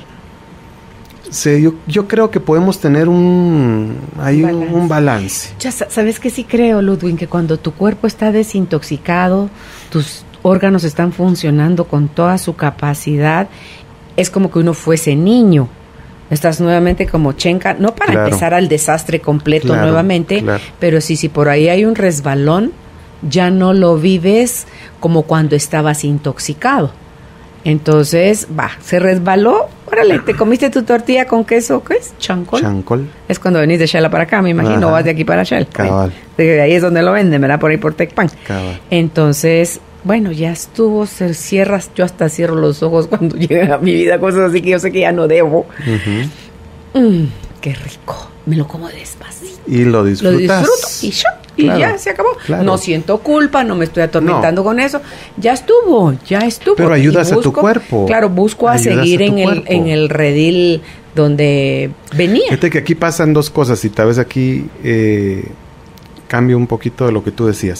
[SPEAKER 3] Sí, yo, yo creo que podemos tener un, hay un, un balance.
[SPEAKER 2] Ya sabes que sí creo, Ludwig, que cuando tu cuerpo está desintoxicado, tus órganos están funcionando con toda su capacidad, es como que uno fuese niño. Estás nuevamente como chenca, no para claro. empezar al desastre completo claro, nuevamente, claro. pero sí, si por ahí hay un resbalón, ya no lo vives como cuando estabas intoxicado. Entonces, va, se resbaló, órale, te comiste tu tortilla con queso, ¿qué es? ¿Chancol?
[SPEAKER 3] Chancol.
[SPEAKER 2] Es cuando venís de Shela para acá, me imagino, Ajá. vas de aquí para Shell.
[SPEAKER 3] Cabal.
[SPEAKER 2] De ahí es donde lo venden, ¿verdad? Por ahí por Tecpan.
[SPEAKER 3] Cabal.
[SPEAKER 2] Entonces, bueno, ya estuvo, se cierras, yo hasta cierro los ojos cuando llega a mi vida, cosas así que yo sé que ya no debo. Uh-huh. Mm, qué rico, me lo como despacito.
[SPEAKER 3] Y lo disfrutas.
[SPEAKER 2] Lo disfruto y ya, y claro, ya se acabó. Claro. No siento culpa, no me estoy atormentando no. con eso. Ya estuvo, ya estuvo.
[SPEAKER 3] Pero ayudas busco, a tu cuerpo.
[SPEAKER 2] Claro, busco a seguir en el, en el redil donde venía.
[SPEAKER 3] Fíjate que aquí pasan dos cosas y tal vez aquí eh, cambio un poquito de lo que tú decías.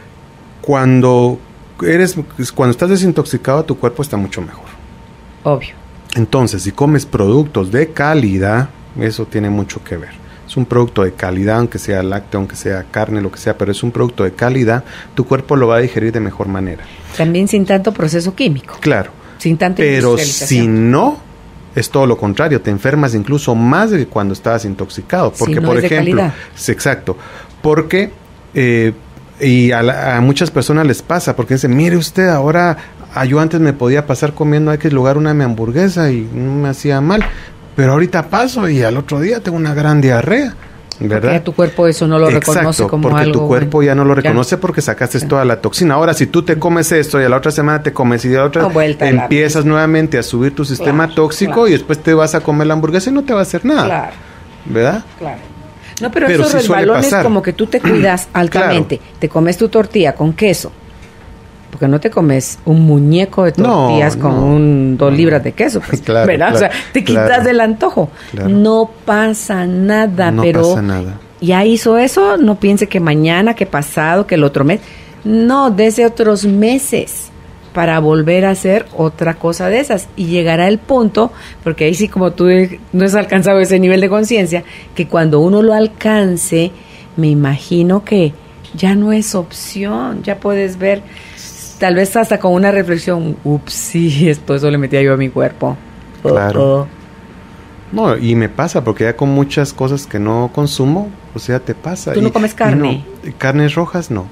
[SPEAKER 3] Cuando eres, cuando estás desintoxicado, tu cuerpo está mucho mejor.
[SPEAKER 2] Obvio.
[SPEAKER 3] Entonces, si comes productos de calidad, eso tiene mucho que ver. Es un producto de calidad, aunque sea lácteo, aunque sea carne, lo que sea, pero es un producto de calidad, tu cuerpo lo va a digerir de mejor manera.
[SPEAKER 2] También sin tanto proceso químico.
[SPEAKER 3] Claro.
[SPEAKER 2] Sin tanta
[SPEAKER 3] Pero si no, es todo lo contrario, te enfermas incluso más de que cuando estabas intoxicado. Porque, si no por es ejemplo, de calidad. Es exacto, porque eh, y a, la, a muchas personas les pasa, porque dicen, mire usted, ahora yo antes me podía pasar comiendo a X lugar una mi hamburguesa y no me hacía mal, pero ahorita paso y al otro día tengo una gran diarrea, ¿verdad?
[SPEAKER 2] Porque tu cuerpo eso no lo
[SPEAKER 3] Exacto,
[SPEAKER 2] reconoce como
[SPEAKER 3] porque
[SPEAKER 2] algo
[SPEAKER 3] tu cuerpo
[SPEAKER 2] bueno.
[SPEAKER 3] ya no lo reconoce ya. porque sacaste ya. toda la toxina. Ahora, si tú te comes esto y a la otra semana te comes y a la otra
[SPEAKER 2] no,
[SPEAKER 3] empiezas nuevamente a subir tu sistema claro, tóxico claro. y después te vas a comer la hamburguesa y no te va a hacer nada,
[SPEAKER 2] claro.
[SPEAKER 3] ¿verdad?
[SPEAKER 2] Claro. No, pero,
[SPEAKER 3] pero
[SPEAKER 2] esos
[SPEAKER 3] sí
[SPEAKER 2] resbalones como que tú te cuidas altamente. Claro. Te comes tu tortilla con queso. Porque no te comes un muñeco de tortillas no, con no, un, dos no. libras de queso. Pues, claro, ¿verdad? Claro, o sea, te quitas claro, del antojo. Claro. No pasa nada,
[SPEAKER 3] no
[SPEAKER 2] pero
[SPEAKER 3] pasa nada.
[SPEAKER 2] Ya hizo eso, no piense que mañana, que pasado, que el otro mes. No, desde otros meses para volver a hacer otra cosa de esas. Y llegará el punto, porque ahí sí como tú no has alcanzado ese nivel de conciencia, que cuando uno lo alcance, me imagino que ya no es opción, ya puedes ver, tal vez hasta con una reflexión, ups, sí, esto eso le metía yo a mi cuerpo.
[SPEAKER 3] Claro.
[SPEAKER 2] Oh, oh.
[SPEAKER 3] No, y me pasa, porque ya con muchas cosas que no consumo, o sea, te pasa.
[SPEAKER 2] ¿Tú no
[SPEAKER 3] y,
[SPEAKER 2] comes carne?
[SPEAKER 3] No, carnes rojas no.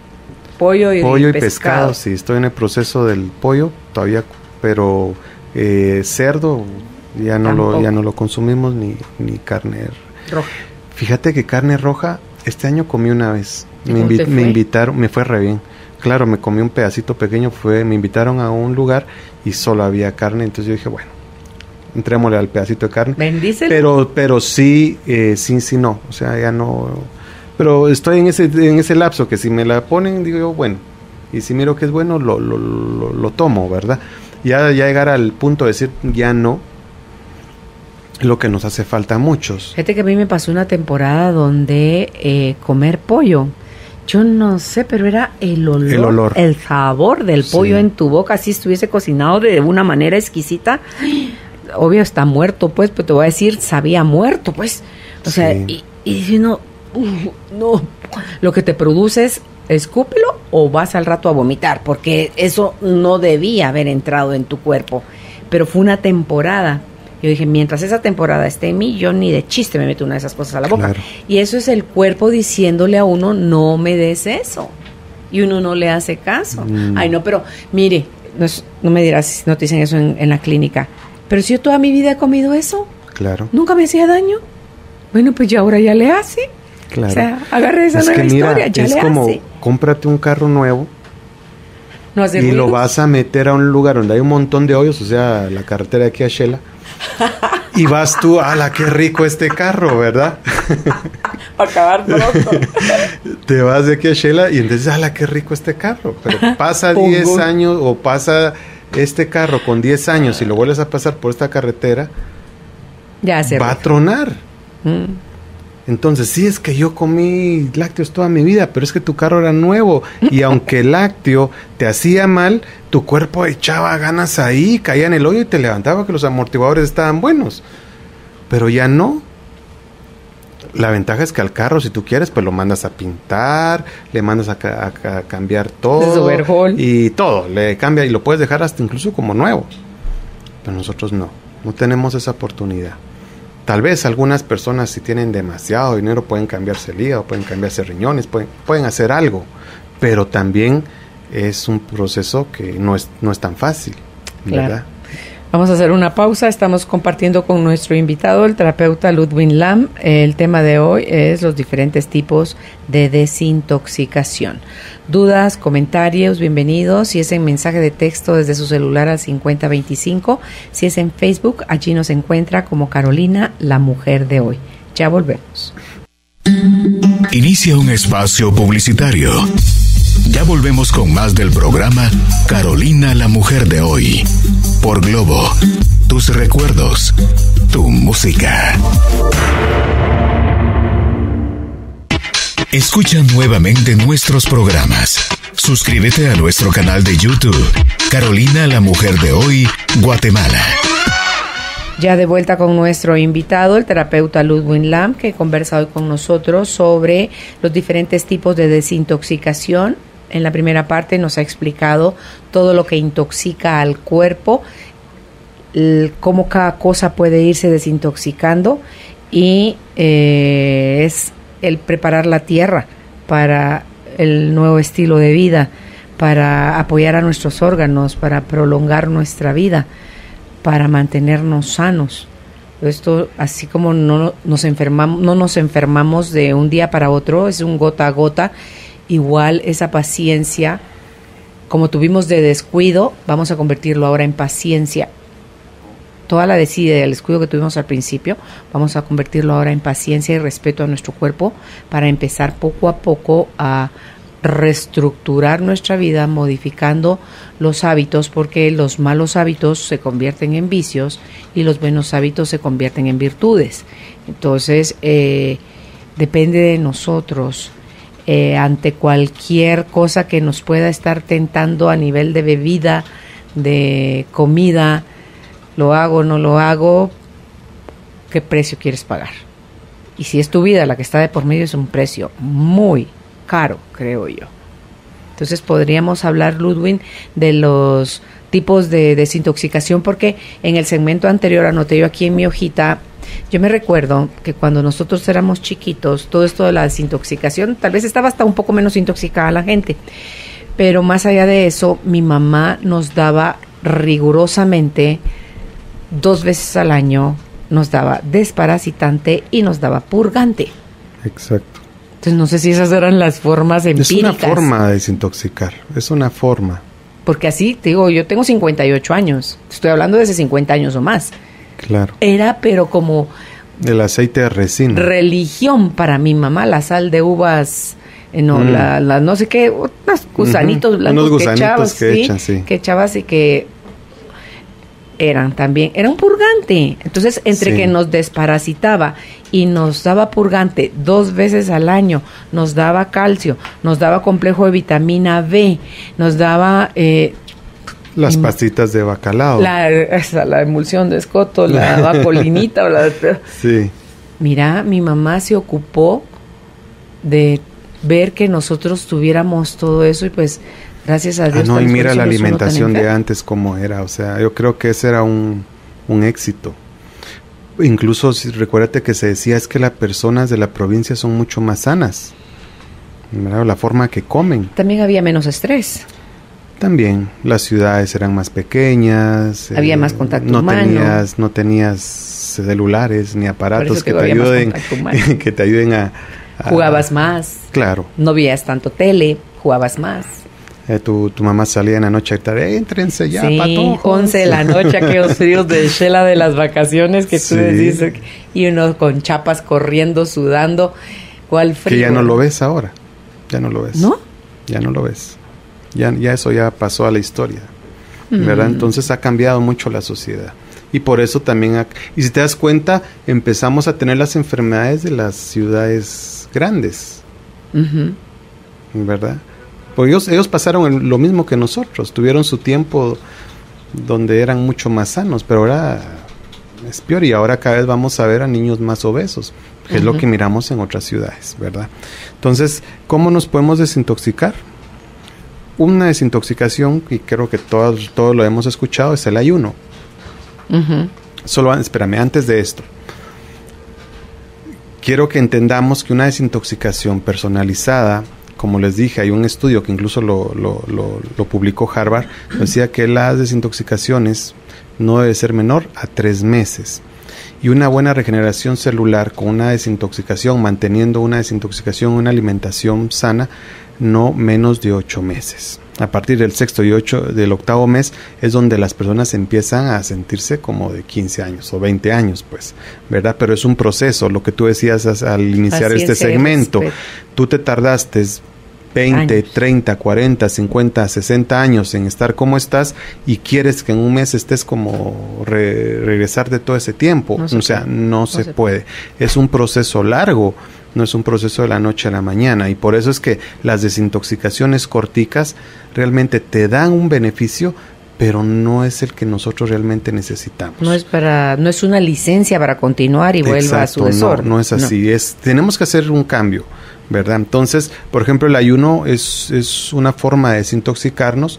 [SPEAKER 2] Pollo y,
[SPEAKER 3] pollo y
[SPEAKER 2] pescado.
[SPEAKER 3] pescado, sí, estoy en el proceso del pollo todavía, pero eh, cerdo ya no Tampoco. lo ya no lo consumimos ni ni carne
[SPEAKER 2] roja.
[SPEAKER 3] Fíjate que carne roja este año comí una vez. Me, invi- me invitaron, me fue re bien. claro, me comí un pedacito pequeño, fue, me invitaron a un lugar y solo había carne, entonces yo dije, bueno, entrémosle al pedacito de carne.
[SPEAKER 2] Bendícelo.
[SPEAKER 3] Pero, pero sí, eh, sí, sí, no, o sea, ya no, pero estoy en ese, en ese lapso que si me la ponen, digo yo, bueno, y si miro que es bueno, lo, lo, lo, lo tomo, ¿verdad? Ya, ya llegar al punto de decir, ya no, lo que nos hace falta a muchos.
[SPEAKER 2] Fíjate que a mí me pasó una temporada donde eh, comer pollo, yo no sé, pero era el olor,
[SPEAKER 3] el, olor.
[SPEAKER 2] el sabor del pollo sí. en tu boca, si estuviese cocinado de una manera exquisita. Obvio está muerto, pues, pero te voy a decir, sabía muerto, pues. O sí. sea, y, y si no, uh, no, lo que te produce es escúpelo o vas al rato a vomitar, porque eso no debía haber entrado en tu cuerpo. Pero fue una temporada. Yo dije, mientras esa temporada esté en mí, yo ni de chiste me meto una de esas cosas a la boca.
[SPEAKER 3] Claro.
[SPEAKER 2] Y eso es el cuerpo diciéndole a uno, no me des eso. Y uno no le hace caso. Mm. Ay, no, pero mire, no, es, no me dirás si no te dicen eso en, en la clínica. Pero si yo toda mi vida he comido eso,
[SPEAKER 3] claro,
[SPEAKER 2] nunca me hacía daño. Bueno, pues ya ahora ya le hace.
[SPEAKER 3] Claro.
[SPEAKER 2] O sea, agarre esa
[SPEAKER 3] es
[SPEAKER 2] nueva
[SPEAKER 3] que mira,
[SPEAKER 2] historia, ya
[SPEAKER 3] es
[SPEAKER 2] le
[SPEAKER 3] como,
[SPEAKER 2] hace.
[SPEAKER 3] Cómprate un carro nuevo
[SPEAKER 2] no hace
[SPEAKER 3] y
[SPEAKER 2] ruido.
[SPEAKER 3] Lo vas a meter a un lugar donde hay un montón de hoyos, o sea, la carretera de aquí a Shela. Y vas tú, ¡ala, qué rico este carro!, ¿verdad?
[SPEAKER 2] Para acabar pronto.
[SPEAKER 3] Te vas de aquí a Shela y entonces, ¡ala, qué rico este carro! Pero pasa diez años o pasa este carro con diez años y lo vuelves a pasar por esta carretera,
[SPEAKER 2] ya se
[SPEAKER 3] va
[SPEAKER 2] rico.
[SPEAKER 3] a tronar.
[SPEAKER 2] Mm.
[SPEAKER 3] Entonces, sí, es que yo comí lácteos toda mi vida, pero es que tu carro era nuevo y aunque el lácteo te hacía mal, tu cuerpo echaba ganas ahí, caía en el hoyo y te levantaba que los amortiguadores estaban buenos. Pero ya no. La ventaja es que al carro, si tú quieres, pues lo mandas a pintar, le mandas a, a, a cambiar todo y todo, le cambia y lo puedes dejar hasta incluso como nuevo. Pero nosotros no, no tenemos esa oportunidad. Tal vez algunas personas, si tienen demasiado dinero, pueden cambiarse el hígado, pueden cambiarse riñones, pueden, pueden hacer algo, pero también es un proceso que no es, no es tan fácil, ¿verdad?
[SPEAKER 2] Claro. Vamos a hacer una pausa. Estamos compartiendo con nuestro invitado, el terapeuta Ludwig Lam. El tema de hoy es los diferentes tipos de desintoxicación. Dudas, comentarios, bienvenidos. Si es en mensaje de texto desde su celular al cincuenta veinticinco. Si es en Facebook, allí nos encuentra como Carolina, la mujer de hoy. Ya volvemos.
[SPEAKER 1] Inicia un espacio publicitario. Ya volvemos con más del programa Carolina, la mujer de hoy. Por Globo, tus recuerdos, tu música. Escucha nuevamente nuestros programas. Suscríbete a nuestro canal de YouTube, Carolina, la mujer de hoy, Guatemala.
[SPEAKER 2] Ya de vuelta con nuestro invitado, el terapeuta Ludwig Lam, que conversa hoy con nosotros sobre los diferentes tipos de desintoxicación. En la primera parte nos ha explicado todo lo que intoxica al cuerpo, el, cómo cada cosa puede irse desintoxicando y eh, es el preparar la tierra para el nuevo estilo de vida, para apoyar a nuestros órganos, para prolongar nuestra vida, para mantenernos sanos. Esto, así como no nos enfermamos, no nos enfermamos de un día para otro, es un gota a gota. Igual esa paciencia, como tuvimos de descuido, vamos a convertirlo ahora en paciencia. Toda la desidia y el descuido que tuvimos al principio, vamos a convertirlo ahora en paciencia y respeto a nuestro cuerpo para empezar poco a poco a reestructurar nuestra vida, modificando los hábitos, porque los malos hábitos se convierten en vicios y los buenos hábitos se convierten en virtudes. Entonces, eh, depende de nosotros. Eh, ante cualquier cosa que nos pueda estar tentando a nivel de bebida, de comida, lo hago, no lo hago, ¿qué precio quieres pagar? Y si es tu vida la que está de por medio, es un precio muy caro, creo yo. Entonces podríamos hablar, Ludwig, de los tipos de desintoxicación, porque en el segmento anterior anoté yo aquí en mi hojita. Yo me recuerdo que cuando nosotros éramos chiquitos, todo esto de la desintoxicación, tal vez estaba hasta un poco menos intoxicada la gente, pero más allá de eso, mi mamá nos daba rigurosamente, dos veces al año, nos daba desparasitante y nos daba purgante.
[SPEAKER 3] Exacto.
[SPEAKER 2] Entonces no sé si esas eran las formas empíricas.
[SPEAKER 3] Es una forma de desintoxicar, es una forma.
[SPEAKER 2] Porque así, te digo, yo tengo cincuenta y ocho años, estoy hablando de hace cincuenta años o más.
[SPEAKER 3] Claro.
[SPEAKER 2] Era, pero como...
[SPEAKER 3] El aceite de resina.
[SPEAKER 2] Religión para mi mamá, la sal de uvas, eh, no, mm. la, la no sé qué, unos gusanitos
[SPEAKER 3] uh-huh.
[SPEAKER 2] blancos
[SPEAKER 3] unos gusanitos
[SPEAKER 2] que echabas,
[SPEAKER 3] que,
[SPEAKER 2] ¿sí?
[SPEAKER 3] echan, sí.
[SPEAKER 2] que echabas y que eran también, era un purgante. Entonces, entre sí. que nos desparasitaba y nos daba purgante dos veces al año, nos daba calcio, nos daba complejo de vitamina B, nos daba... Eh,
[SPEAKER 3] las pastitas de bacalao.
[SPEAKER 2] La, esa, la emulsión de escoto, la vacolinita. o la,
[SPEAKER 3] sí.
[SPEAKER 2] Mira, mi mamá se ocupó de ver que nosotros tuviéramos todo eso y pues... Gracias a Dios.
[SPEAKER 3] Ah, no, y mira la alimentación de antes como era, o sea, yo creo que ese era un, un éxito. Incluso, si, recuérdate que se decía es que las personas de la provincia son mucho más sanas, ¿verdad? La forma que comen.
[SPEAKER 2] También había menos estrés.
[SPEAKER 3] También, las ciudades eran más pequeñas.
[SPEAKER 2] Había eh, más contacto
[SPEAKER 3] no
[SPEAKER 2] humano.
[SPEAKER 3] Tenías, no tenías celulares ni aparatos que te, ayuden, que te ayuden a, a...
[SPEAKER 2] Jugabas más.
[SPEAKER 3] Claro.
[SPEAKER 2] No veías tanto tele, jugabas más.
[SPEAKER 3] Eh, tu, tu mamá salía en la noche y te éntrense ya,
[SPEAKER 2] sí,
[SPEAKER 3] patojos.
[SPEAKER 2] once de la noche, aquellos fríos de Shela de las vacaciones que tú sí. decís, y uno con chapas corriendo, sudando, ¿cuál frío?
[SPEAKER 3] Que ya no lo ves ahora, ya no lo ves.
[SPEAKER 2] ¿No?
[SPEAKER 3] Ya no lo ves, ya, ya eso ya pasó a la historia, mm. ¿verdad? Entonces ha cambiado mucho la sociedad. Y por eso también, ha, y si te das cuenta, empezamos a tener las enfermedades de las ciudades grandes,
[SPEAKER 2] uh-huh.
[SPEAKER 3] ¿verdad? Porque ellos, ellos pasaron el, lo mismo que nosotros, tuvieron su tiempo donde eran mucho más sanos, pero ahora es peor y ahora cada vez vamos a ver a niños más obesos, que uh-huh. es lo que miramos en otras ciudades, ¿verdad? Entonces, ¿cómo nos podemos desintoxicar? Una desintoxicación, y creo que todos, todos lo hemos escuchado, es el ayuno.
[SPEAKER 2] Uh-huh.
[SPEAKER 3] Solo, espérame, antes de esto, quiero que entendamos que una desintoxicación personalizada, como les dije, hay un estudio que incluso lo, lo, lo, lo publicó Harvard, decía que las desintoxicaciones no debe ser menor a tres meses. Y una buena regeneración celular con una desintoxicación, manteniendo una desintoxicación, una alimentación sana, no menos de ocho meses. A partir del sexto y ocho, del octavo mes es donde las personas empiezan a sentirse como de quince años o veinte años, pues, ¿verdad? Pero es un proceso, lo que tú decías al iniciar Así este segmento. Tú te tardaste veinte, años. treinta, cuarenta, cincuenta, sesenta años en estar como estás y quieres que en un mes estés como re, regresar de todo ese tiempo. No o sea, puede. no, no se, se puede. puede. Es un proceso largo, no es un proceso de la noche a la mañana, y por eso es que las desintoxicaciones corticas realmente te dan un beneficio, pero no es el que nosotros realmente necesitamos.
[SPEAKER 2] No es para, no es una licencia para continuar y vuelva Exacto, a su desorden.
[SPEAKER 3] No, no es así, no. es tenemos que hacer un cambio, ¿verdad? Entonces, por ejemplo, el ayuno es, es una forma de desintoxicarnos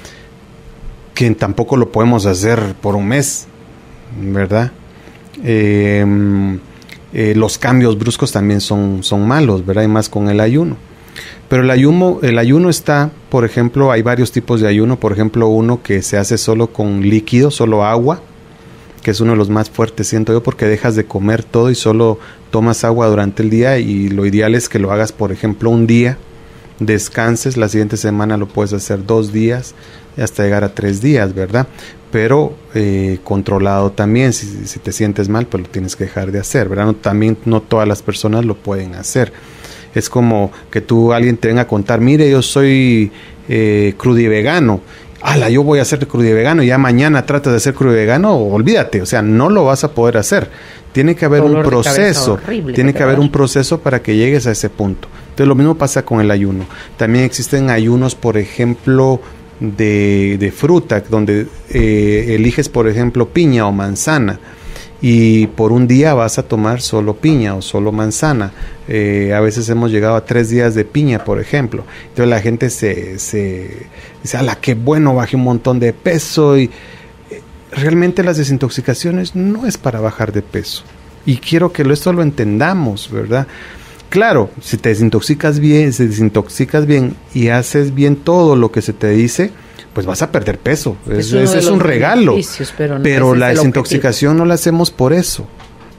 [SPEAKER 3] que tampoco lo podemos hacer por un mes, ¿verdad? Eh, eh, los cambios bruscos también son, son malos, ¿verdad? Y más con el ayuno. Pero el ayuno, el ayuno está, por ejemplo, hay varios tipos de ayuno. Por ejemplo, uno que se hace solo con líquido, solo agua, que es uno de los más fuertes, siento yo, porque dejas de comer todo y solo tomas agua durante el día, y lo ideal es que lo hagas, por ejemplo, un día, descanses, la siguiente semana lo puedes hacer dos días, hasta llegar a tres días, ¿verdad? Pero eh, controlado también, si, si te sientes mal, pues lo tienes que dejar de hacer, ¿verdad? No, también no todas las personas lo pueden hacer. Es como que tú, alguien te venga a contar, mire, yo soy eh, crudivegano, ala, yo voy a ser crudivegano, y ya mañana tratas de ser crudivegano, olvídate, o sea, no lo vas a poder hacer. Tiene que haber Dolor un proceso, horrible, tiene que haber un proceso para que llegues a ese punto. Entonces lo mismo pasa con el ayuno. También existen ayunos, por ejemplo, de, de fruta, donde eh, eliges, por ejemplo, piña o manzana, y por un día vas a tomar solo piña o solo manzana. Eh, a veces hemos llegado a tres días de piña, por ejemplo. Entonces la gente se, se dice, ala, qué bueno, bajé un montón de peso. Y eh, realmente las desintoxicaciones no es para bajar de peso. Y quiero que esto lo entendamos, ¿verdad? Claro, si te desintoxicas bien, si desintoxicas bien y haces bien todo lo que se te dice, pues vas a perder peso. Es, es, es un regalo. Pero, no pero la desintoxicación no la hacemos por eso.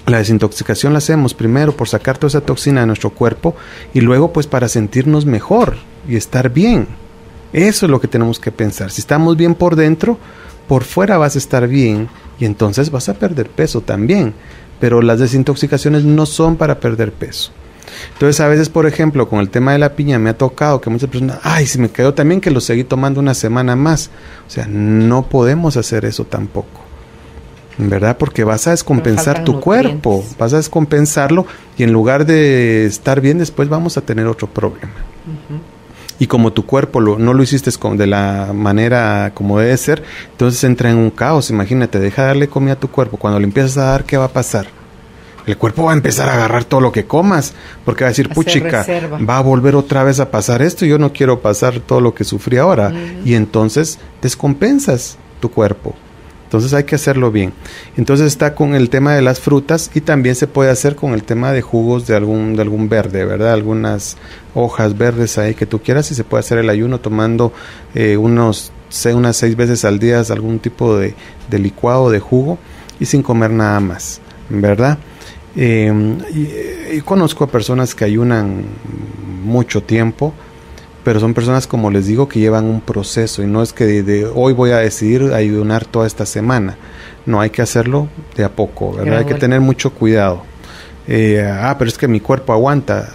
[SPEAKER 3] La desintoxicación la hacemos primero por sacar toda esa toxina de nuestro cuerpo y luego pues para sentirnos mejor y estar bien. Eso es lo que tenemos que pensar. Si estamos bien por dentro, por fuera vas a estar bien y entonces vas a perder peso también. Pero las desintoxicaciones no son para perder peso. Entonces a veces, por ejemplo, con el tema de la piña me ha tocado que muchas personas, ay, si me quedó también que lo seguí tomando una semana más. O sea, no podemos hacer eso tampoco. ¿Verdad? Porque vas a descompensar tu nutrientes. Cuerpo, vas a descompensarlo y en lugar de estar bien después vamos a tener otro problema. Uh-huh. Y como tu cuerpo lo, no lo hiciste de la manera como debe ser, entonces entra en un caos. Imagínate, deja de darle comida a tu cuerpo. Cuando le empiezas a dar, ¿qué va a pasar? El cuerpo va a empezar a agarrar todo lo que comas, porque va a decir, puchica, reserva. Va a volver otra vez a pasar esto y yo no quiero pasar todo lo que sufrí ahora. Uh-huh. Y entonces descompensas tu cuerpo. Entonces hay que hacerlo bien. Entonces está con el tema de las frutas y también se puede hacer con el tema de jugos de algún de algún verde, ¿verdad? Algunas hojas verdes ahí que tú quieras y se puede hacer el ayuno tomando eh, unos unas seis veces al día algún tipo de, de licuado de jugo y sin comer nada más, ¿verdad? Eh, y, y conozco a personas que ayunan mucho tiempo, pero son personas, como les digo, que llevan un proceso y no es que de, de hoy voy a decidir ayunar toda esta semana. No, hay que hacerlo de a poco, ¿verdad? Pero hay bueno. que tener mucho cuidado. Eh, ah, pero es que mi cuerpo aguanta.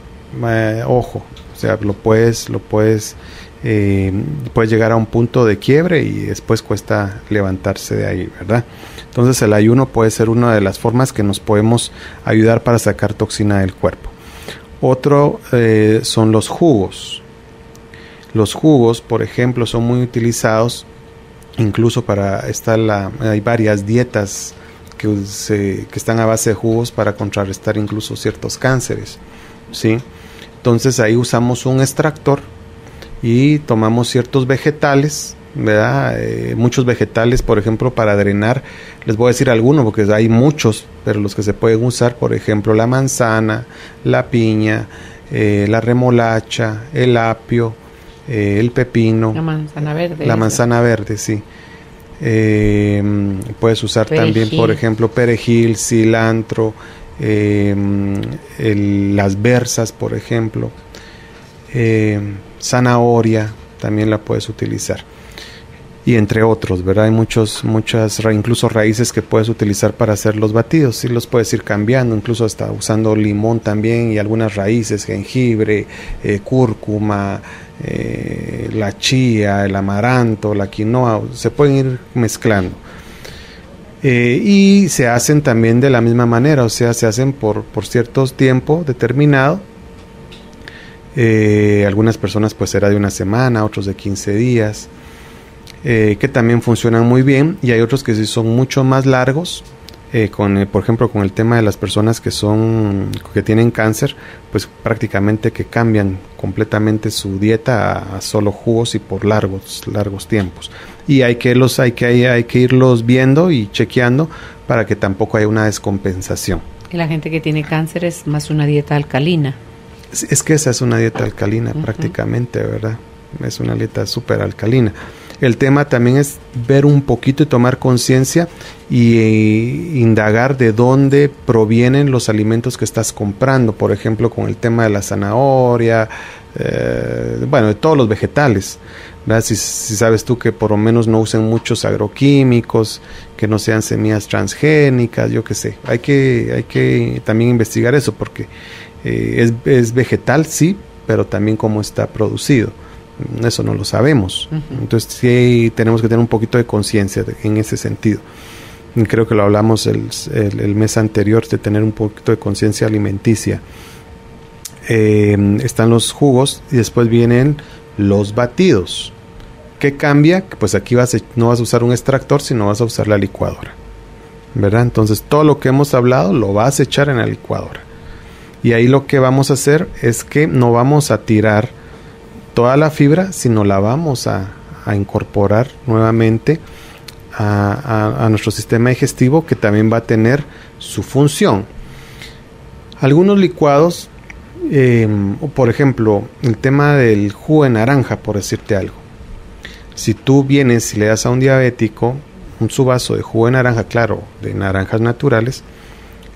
[SPEAKER 3] Eh, ojo, o sea, lo puedes, lo puedes, eh, puedes llegar a un punto de quiebre y después cuesta levantarse de ahí, ¿verdad? Entonces el ayuno puede ser una de las formas que nos podemos ayudar para sacar toxina del cuerpo. Otro eh, son los jugos. Los jugos, por ejemplo, son muy utilizados incluso para estar la, hay varias dietas que, se, que están a base de jugos para contrarrestar incluso ciertos cánceres, ¿sí? Entonces ahí usamos un extractor y tomamos ciertos vegetales, ¿verdad? Eh, muchos vegetales, por ejemplo, para drenar, les voy a decir algunos porque hay muchos, pero los que se pueden usar, por ejemplo, la manzana, la piña, eh, la remolacha, el apio, Eh, el pepino,
[SPEAKER 2] la manzana verde,
[SPEAKER 3] la manzana verde, sí. Eh, puedes usar perejil. También, por ejemplo, perejil, cilantro, eh, el, las berzas, por ejemplo, eh, zanahoria, también la puedes utilizar. Y entre otros, ¿verdad? Hay muchos, muchas, incluso raíces que puedes utilizar para hacer los batidos. Sí los puedes ir cambiando, incluso hasta usando limón también y algunas raíces, jengibre, eh, cúrcuma, eh, la chía, el amaranto, la quinoa, se pueden ir mezclando. Eh, y se hacen también de la misma manera, o sea, se hacen por, por ciertos tiempo determinado. Eh, algunas personas pues será de una semana, otros de quince días. Eh, que también funcionan muy bien y hay otros que sí son mucho más largos eh, con eh, por ejemplo con el tema de las personas que son que tienen cáncer, pues prácticamente que cambian completamente su dieta a, a solo jugos y por largos largos tiempos y hay que los hay que hay, hay que irlos viendo y chequeando para que tampoco haya una descompensación.
[SPEAKER 2] Y la gente que tiene cáncer es más una dieta alcalina.
[SPEAKER 3] Es, es que esa es una dieta alcalina uh-huh. prácticamente, ¿verdad? Es una dieta súper alcalina. El tema también es ver un poquito y tomar conciencia y eh, indagar de dónde provienen los alimentos que estás comprando. Por ejemplo, con el tema de la zanahoria, eh, bueno, de todos los vegetales, ¿verdad? Si, si sabes tú que por lo menos no usen muchos agroquímicos, que no sean semillas transgénicas, yo qué sé. Hay que, hay que también investigar eso porque eh, es, es vegetal, sí, pero también cómo está producido. Eso no lo sabemos. Uh-huh. Entonces sí tenemos que tener un poquito de conciencia en ese sentido. Y creo que lo hablamos el, el, el mes anterior, de tener un poquito de conciencia alimenticia. Eh, están los jugos y después vienen los batidos. ¿Qué cambia? Pues aquí vas a, no vas a usar un extractor, sino vas a usar la licuadora, ¿verdad? Entonces todo lo que hemos hablado lo vas a echar en la licuadora. Y ahí lo que vamos a hacer es que no vamos a tirar toda la fibra, sino la vamos a, a incorporar nuevamente a, a, a nuestro sistema digestivo, que también va a tener su función. Algunos licuados, eh, por ejemplo, el tema del jugo de naranja, por decirte algo. Si tú vienes y le das a un diabético un su vaso de jugo de naranja, claro, de naranjas naturales,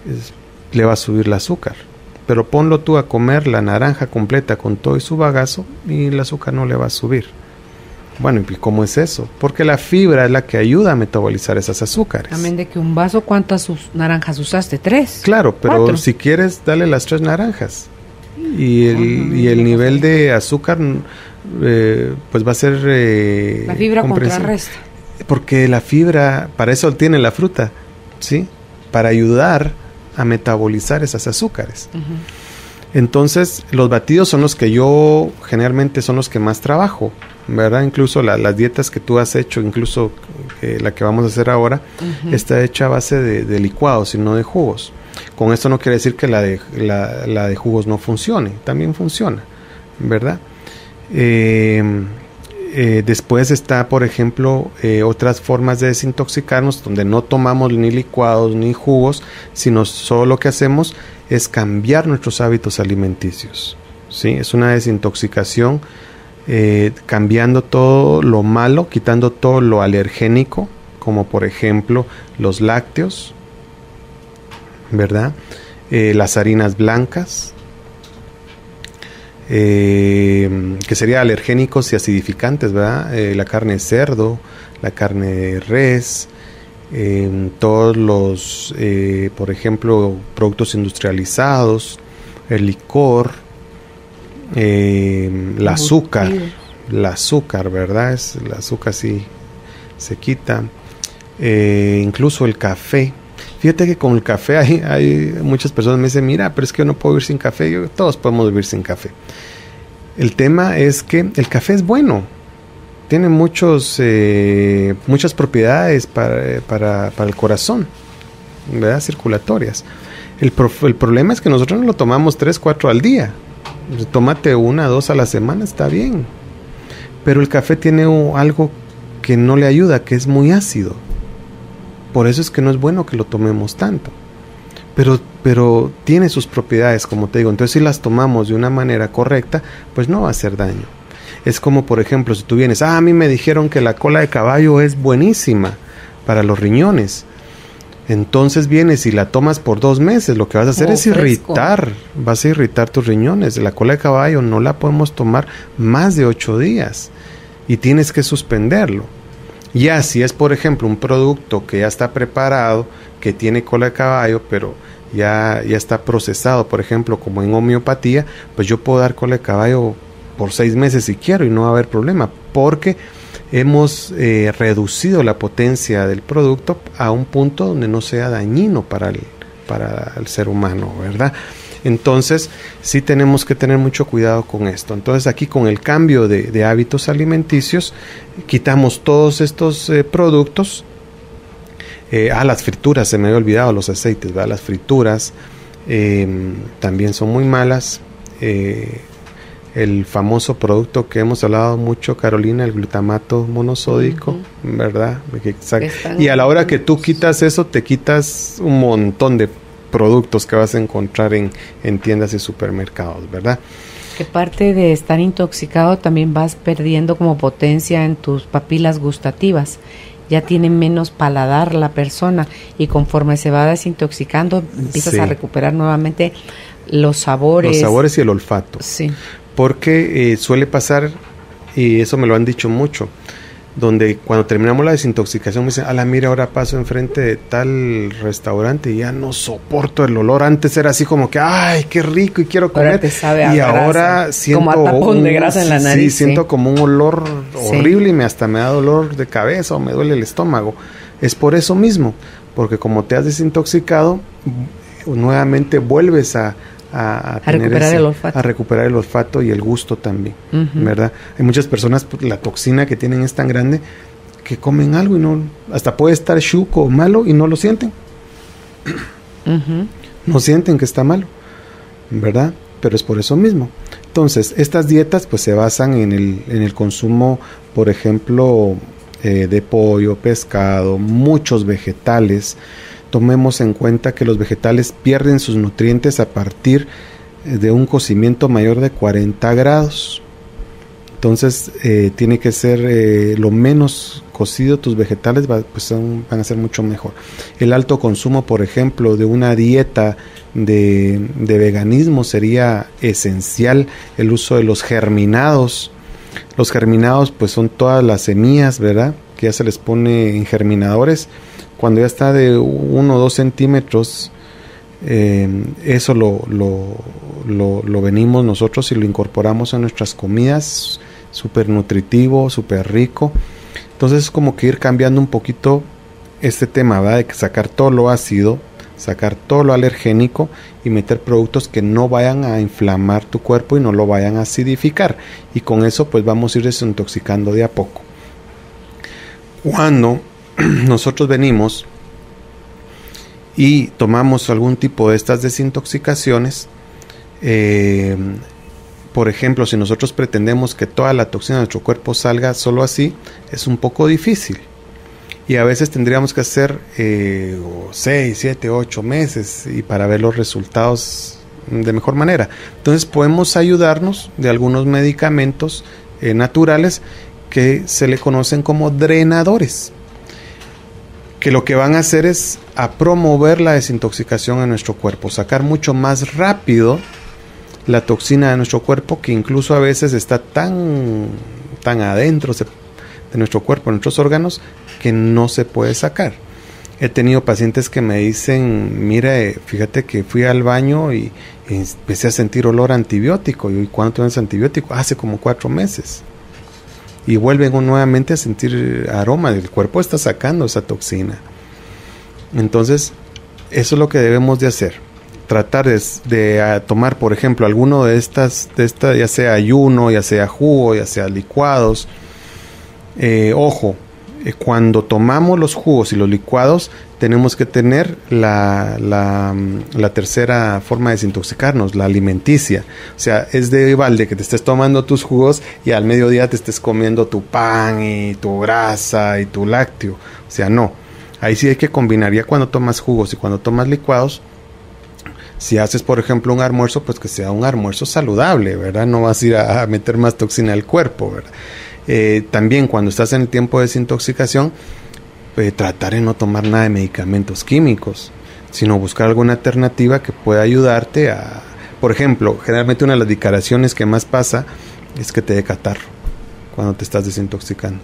[SPEAKER 3] es, le va a subir el azúcar. Pero ponlo tú a comer la naranja completa con todo y su bagazo y el azúcar no le va a subir. Bueno, ¿y cómo es eso? Porque la fibra es la que ayuda a metabolizar esas azúcares.
[SPEAKER 2] También de que un vaso, ¿cuántas sus naranjas usaste? ¿Tres?
[SPEAKER 3] Claro, pero
[SPEAKER 2] ¿Cuatro?
[SPEAKER 3] Si quieres, dale las tres naranjas. Y el, uh-huh. y el nivel de azúcar, eh, pues va a ser... Eh,
[SPEAKER 2] la fibra contrarresta.
[SPEAKER 3] Porque la fibra, para eso tiene la fruta, ¿sí? Para ayudar a metabolizar esas azúcares. Uh-huh. Entonces, los batidos son los que yo generalmente son los que más trabajo, ¿verdad? Incluso la, las dietas que tú has hecho, incluso eh, la que vamos a hacer ahora, uh-huh. está hecha a base de, de licuados y no de jugos. Con esto no quiere decir que la de, la, la de jugos no funcione, también funciona, ¿verdad? Eh, eh, después está, por ejemplo, eh, otras formas de desintoxicarnos donde no tomamos ni licuados ni jugos, sino solo lo que hacemos es cambiar nuestros hábitos alimenticios, ¿sí? Es una desintoxicación eh, cambiando todo lo malo, quitando todo lo alergénico, como por ejemplo los lácteos, ¿verdad? Eh, las harinas blancas, eh, que serían alergénicos y acidificantes, ¿verdad? Eh, la carne de cerdo, la carne de res, eh, todos los, eh, por ejemplo, productos industrializados, el licor, eh, el azúcar, el azúcar, ¿verdad? Es, el azúcar sí se quita, eh, incluso el café. Fíjate que con el café hay, hay muchas personas me dicen, mira, pero es que yo no puedo vivir sin café. Yo, todos podemos vivir sin café. El tema es que el café es bueno. Tiene muchos, eh, muchas propiedades para, para, para el corazón, ¿verdad? Circulatorias. El, pro, el problema es que nosotros no lo tomamos tres, cuatro al día. Tómate una, dos a la semana, está bien. Pero el café tiene algo que no le ayuda, que es muy ácido. Por eso es que no es bueno que lo tomemos tanto. Pero, pero tiene sus propiedades, como te digo. Entonces, si las tomamos de una manera correcta, pues no va a hacer daño. Es como, por ejemplo, si tú vienes, ah, a mí me dijeron que la cola de caballo es buenísima para los riñones. Entonces vienes y la tomas por dos meses. Lo que vas a hacer oh, es fresco. irritar. Vas a irritar tus riñones. La cola de caballo no la podemos tomar más de ocho días. Y tienes que suspenderlo. Ya si es, por ejemplo, un producto que ya está preparado, que tiene cola de caballo, pero ya, ya está procesado, por ejemplo, como en homeopatía, pues yo puedo dar cola de caballo por seis meses si quiero y no va a haber problema, porque hemos eh, reducido la potencia del producto a un punto donde no sea dañino para el, para el ser humano, ¿verdad? Entonces, sí tenemos que tener mucho cuidado con esto. Entonces, aquí con el cambio de, de hábitos alimenticios, quitamos todos estos eh, productos. Eh, ah, las frituras, se me había olvidado los aceites, ¿verdad? Las frituras eh, también son muy malas. Eh, el famoso producto que hemos hablado mucho, Carolina, el glutamato monosódico, uh-huh. ¿verdad? Y a la hora que tú quitas eso, te quitas un montón de productos que vas a encontrar en, en tiendas y supermercados, ¿verdad?
[SPEAKER 2] Que parte de estar intoxicado también vas perdiendo como potencia en tus papilas gustativas. Ya tiene menos paladar la persona y conforme se va desintoxicando empiezas sí. a recuperar nuevamente los sabores.
[SPEAKER 3] Los sabores y el olfato.
[SPEAKER 2] Sí.
[SPEAKER 3] Porque eh, suele pasar, y eso me lo han dicho mucho, donde cuando terminamos la desintoxicación me dicen, ala, mira, ahora paso enfrente de tal restaurante y ya no soporto el olor. Antes era así como que, ay, qué rico y quiero comer.
[SPEAKER 2] Ahora te sabe a
[SPEAKER 3] y
[SPEAKER 2] grasa.
[SPEAKER 3] Ahora siento
[SPEAKER 2] como a tapón
[SPEAKER 3] un,
[SPEAKER 2] de grasa en la nariz.
[SPEAKER 3] Sí, siento
[SPEAKER 2] sí.
[SPEAKER 3] como un olor
[SPEAKER 2] sí.
[SPEAKER 3] horrible y me hasta me da dolor de cabeza o me duele el estómago. Es por eso mismo, porque como te has desintoxicado, nuevamente vuelves a A, a,
[SPEAKER 2] a recuperar ese, el olfato
[SPEAKER 3] a recuperar el olfato y el gusto también, uh-huh. ¿verdad? Hay muchas personas, la toxina que tienen es tan grande que comen algo y no, hasta puede estar chuco o malo y no lo sienten,
[SPEAKER 2] uh-huh.
[SPEAKER 3] no sienten que está malo, ¿verdad? Pero es por eso mismo. Entonces, estas dietas pues se basan en el, en el consumo, por ejemplo, eh, de pollo, pescado, muchos vegetales. Tomemos en cuenta que los vegetales pierden sus nutrientes a partir de un cocimiento mayor de cuarenta grados. Entonces eh, tiene que ser eh, lo menos cocido tus vegetales, va, pues son, van a ser mucho mejor. El alto consumo, por ejemplo, de una dieta de, de veganismo sería esencial. El uso de los germinados. Los germinados pues son todas las semillas, ¿verdad? Que ya se les pone en germinadores. Cuando ya está de uno o dos centímetros, eh, eso lo, lo, lo, lo venimos nosotros y lo incorporamos a nuestras comidas. Súper nutritivo, súper rico. Entonces es como que ir cambiando un poquito este tema, ¿verdad? De que sacar todo lo ácido, sacar todo lo alergénico y meter productos que no vayan a inflamar tu cuerpo y no lo vayan a acidificar. Y con eso pues vamos a ir desintoxicando de a poco. Cuando nosotros venimos y tomamos algún tipo de estas desintoxicaciones, eh, por ejemplo, si nosotros pretendemos que toda la toxina de nuestro cuerpo salga solo así, es un poco difícil. Y a veces tendríamos que hacer eh, seis, siete, ocho meses y para ver los resultados de mejor manera. Entonces podemos ayudarnos de algunos medicamentos eh, naturales que se le conocen como drenadores, que lo que van a hacer es a promover la desintoxicación en nuestro cuerpo, sacar mucho más rápido la toxina de nuestro cuerpo, que incluso a veces está tan, tan adentro de nuestro cuerpo, de nuestros órganos, que no se puede sacar. He tenido pacientes que me dicen, mire, fíjate que fui al baño y, y empecé a sentir olor a antibiótico. ¿Y cuánto es antibiótico? Hace como cuatro meses. Y vuelven nuevamente a sentir aroma, el cuerpo está sacando esa toxina. Entonces, eso es lo que debemos de hacer. Tratar de, de uh, tomar, por ejemplo, alguno de estas, de esta, ya sea ayuno, ya sea jugo, ya sea licuados. Eh, ojo, eh, cuando tomamos los jugos y los licuados, tenemos que tener la, la, la tercera forma de desintoxicarnos, la alimenticia. O sea, es de balde que te estés tomando tus jugos y al mediodía te estés comiendo tu pan y tu grasa y tu lácteo. O sea, no. Ahí sí hay que combinar. Ya cuando tomas jugos y cuando tomas licuados, si haces, por ejemplo, un almuerzo, pues que sea un almuerzo saludable, ¿verdad? No vas a ir a, a meter más toxina al cuerpo, ¿verdad? Eh, también cuando estás en el tiempo de desintoxicación, eh, tratar de no tomar nada de medicamentos químicos, sino buscar alguna alternativa que pueda ayudarte a... Por ejemplo, generalmente una de las declaraciones que más pasa es que te dé catarro cuando te estás desintoxicando.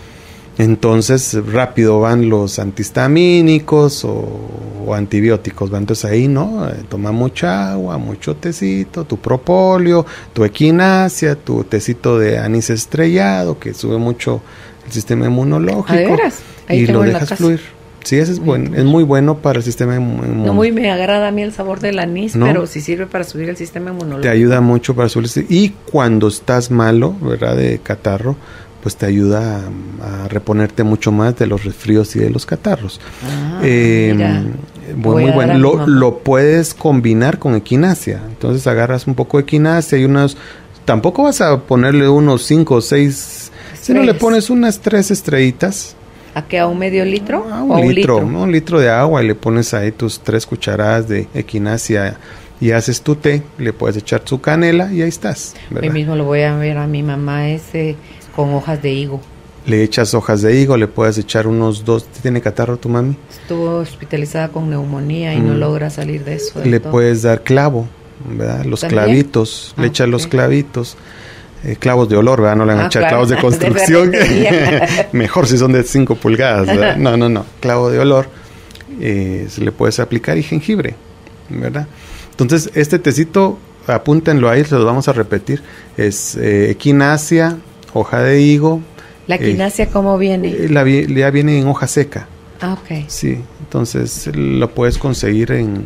[SPEAKER 3] Entonces rápido van los antihistamínicos o, o antibióticos, ¿va? Entonces ahí no, eh, toma mucha agua, mucho tecito, tu propóleo, tu equinacia, tu tecito de anís estrellado que sube mucho el sistema inmunológico. ¿De veras? Ahí y lo dejas fluir. Sí, ese es bueno, es muy bueno para el sistema inmunológico.
[SPEAKER 2] No muy me agrada a mí el sabor del anís, ¿no? Pero sí sirve para subir el sistema inmunológico.
[SPEAKER 3] Te ayuda mucho para subir. Y cuando estás malo, ¿verdad? De catarro, pues te ayuda a, a reponerte mucho más de los resfríos y de los catarros. Ah, eh, mira, muy, muy bueno. Lo, lo puedes combinar con equinacia. Entonces agarras un poco de equinacia y unos... Tampoco vas a ponerle unos cinco o seis... Si no le pones unas tres estrellitas.
[SPEAKER 2] ¿A qué? ¿A un medio litro?
[SPEAKER 3] A un,
[SPEAKER 2] ¿O
[SPEAKER 3] litro,
[SPEAKER 2] un litro?
[SPEAKER 3] ¿no? Un litro de agua y le pones ahí tus tres cucharadas de equinacia y haces tu té. Le puedes echar su canela y ahí estás, ¿verdad?
[SPEAKER 2] Hoy mismo lo voy a ver a mi mamá ese... con hojas de higo.
[SPEAKER 3] Le echas hojas de higo, le puedes echar unos dos. ¿Tiene catarro tu mami?
[SPEAKER 2] Estuvo hospitalizada con neumonía y mm. no logra salir de eso.
[SPEAKER 3] Le todo. Puedes dar clavo, ¿verdad? Los ¿También? Clavitos, ah, le echas okay. los clavitos. Eh, clavos de olor, ¿verdad? No le van a ah, echar claro. clavos de construcción. De Mejor si son de cinco pulgadas, ¿verdad? No, no, no. Clavo de olor. Eh, se le puedes aplicar y jengibre, ¿verdad? Entonces, este tecito, apúntenlo ahí, se los vamos a repetir. Es eh, equinacia, hoja de higo.
[SPEAKER 2] ¿La equinacia eh, cómo viene?
[SPEAKER 3] La, ya viene en hoja seca.
[SPEAKER 2] Ah, ok.
[SPEAKER 3] Sí, entonces lo puedes conseguir en,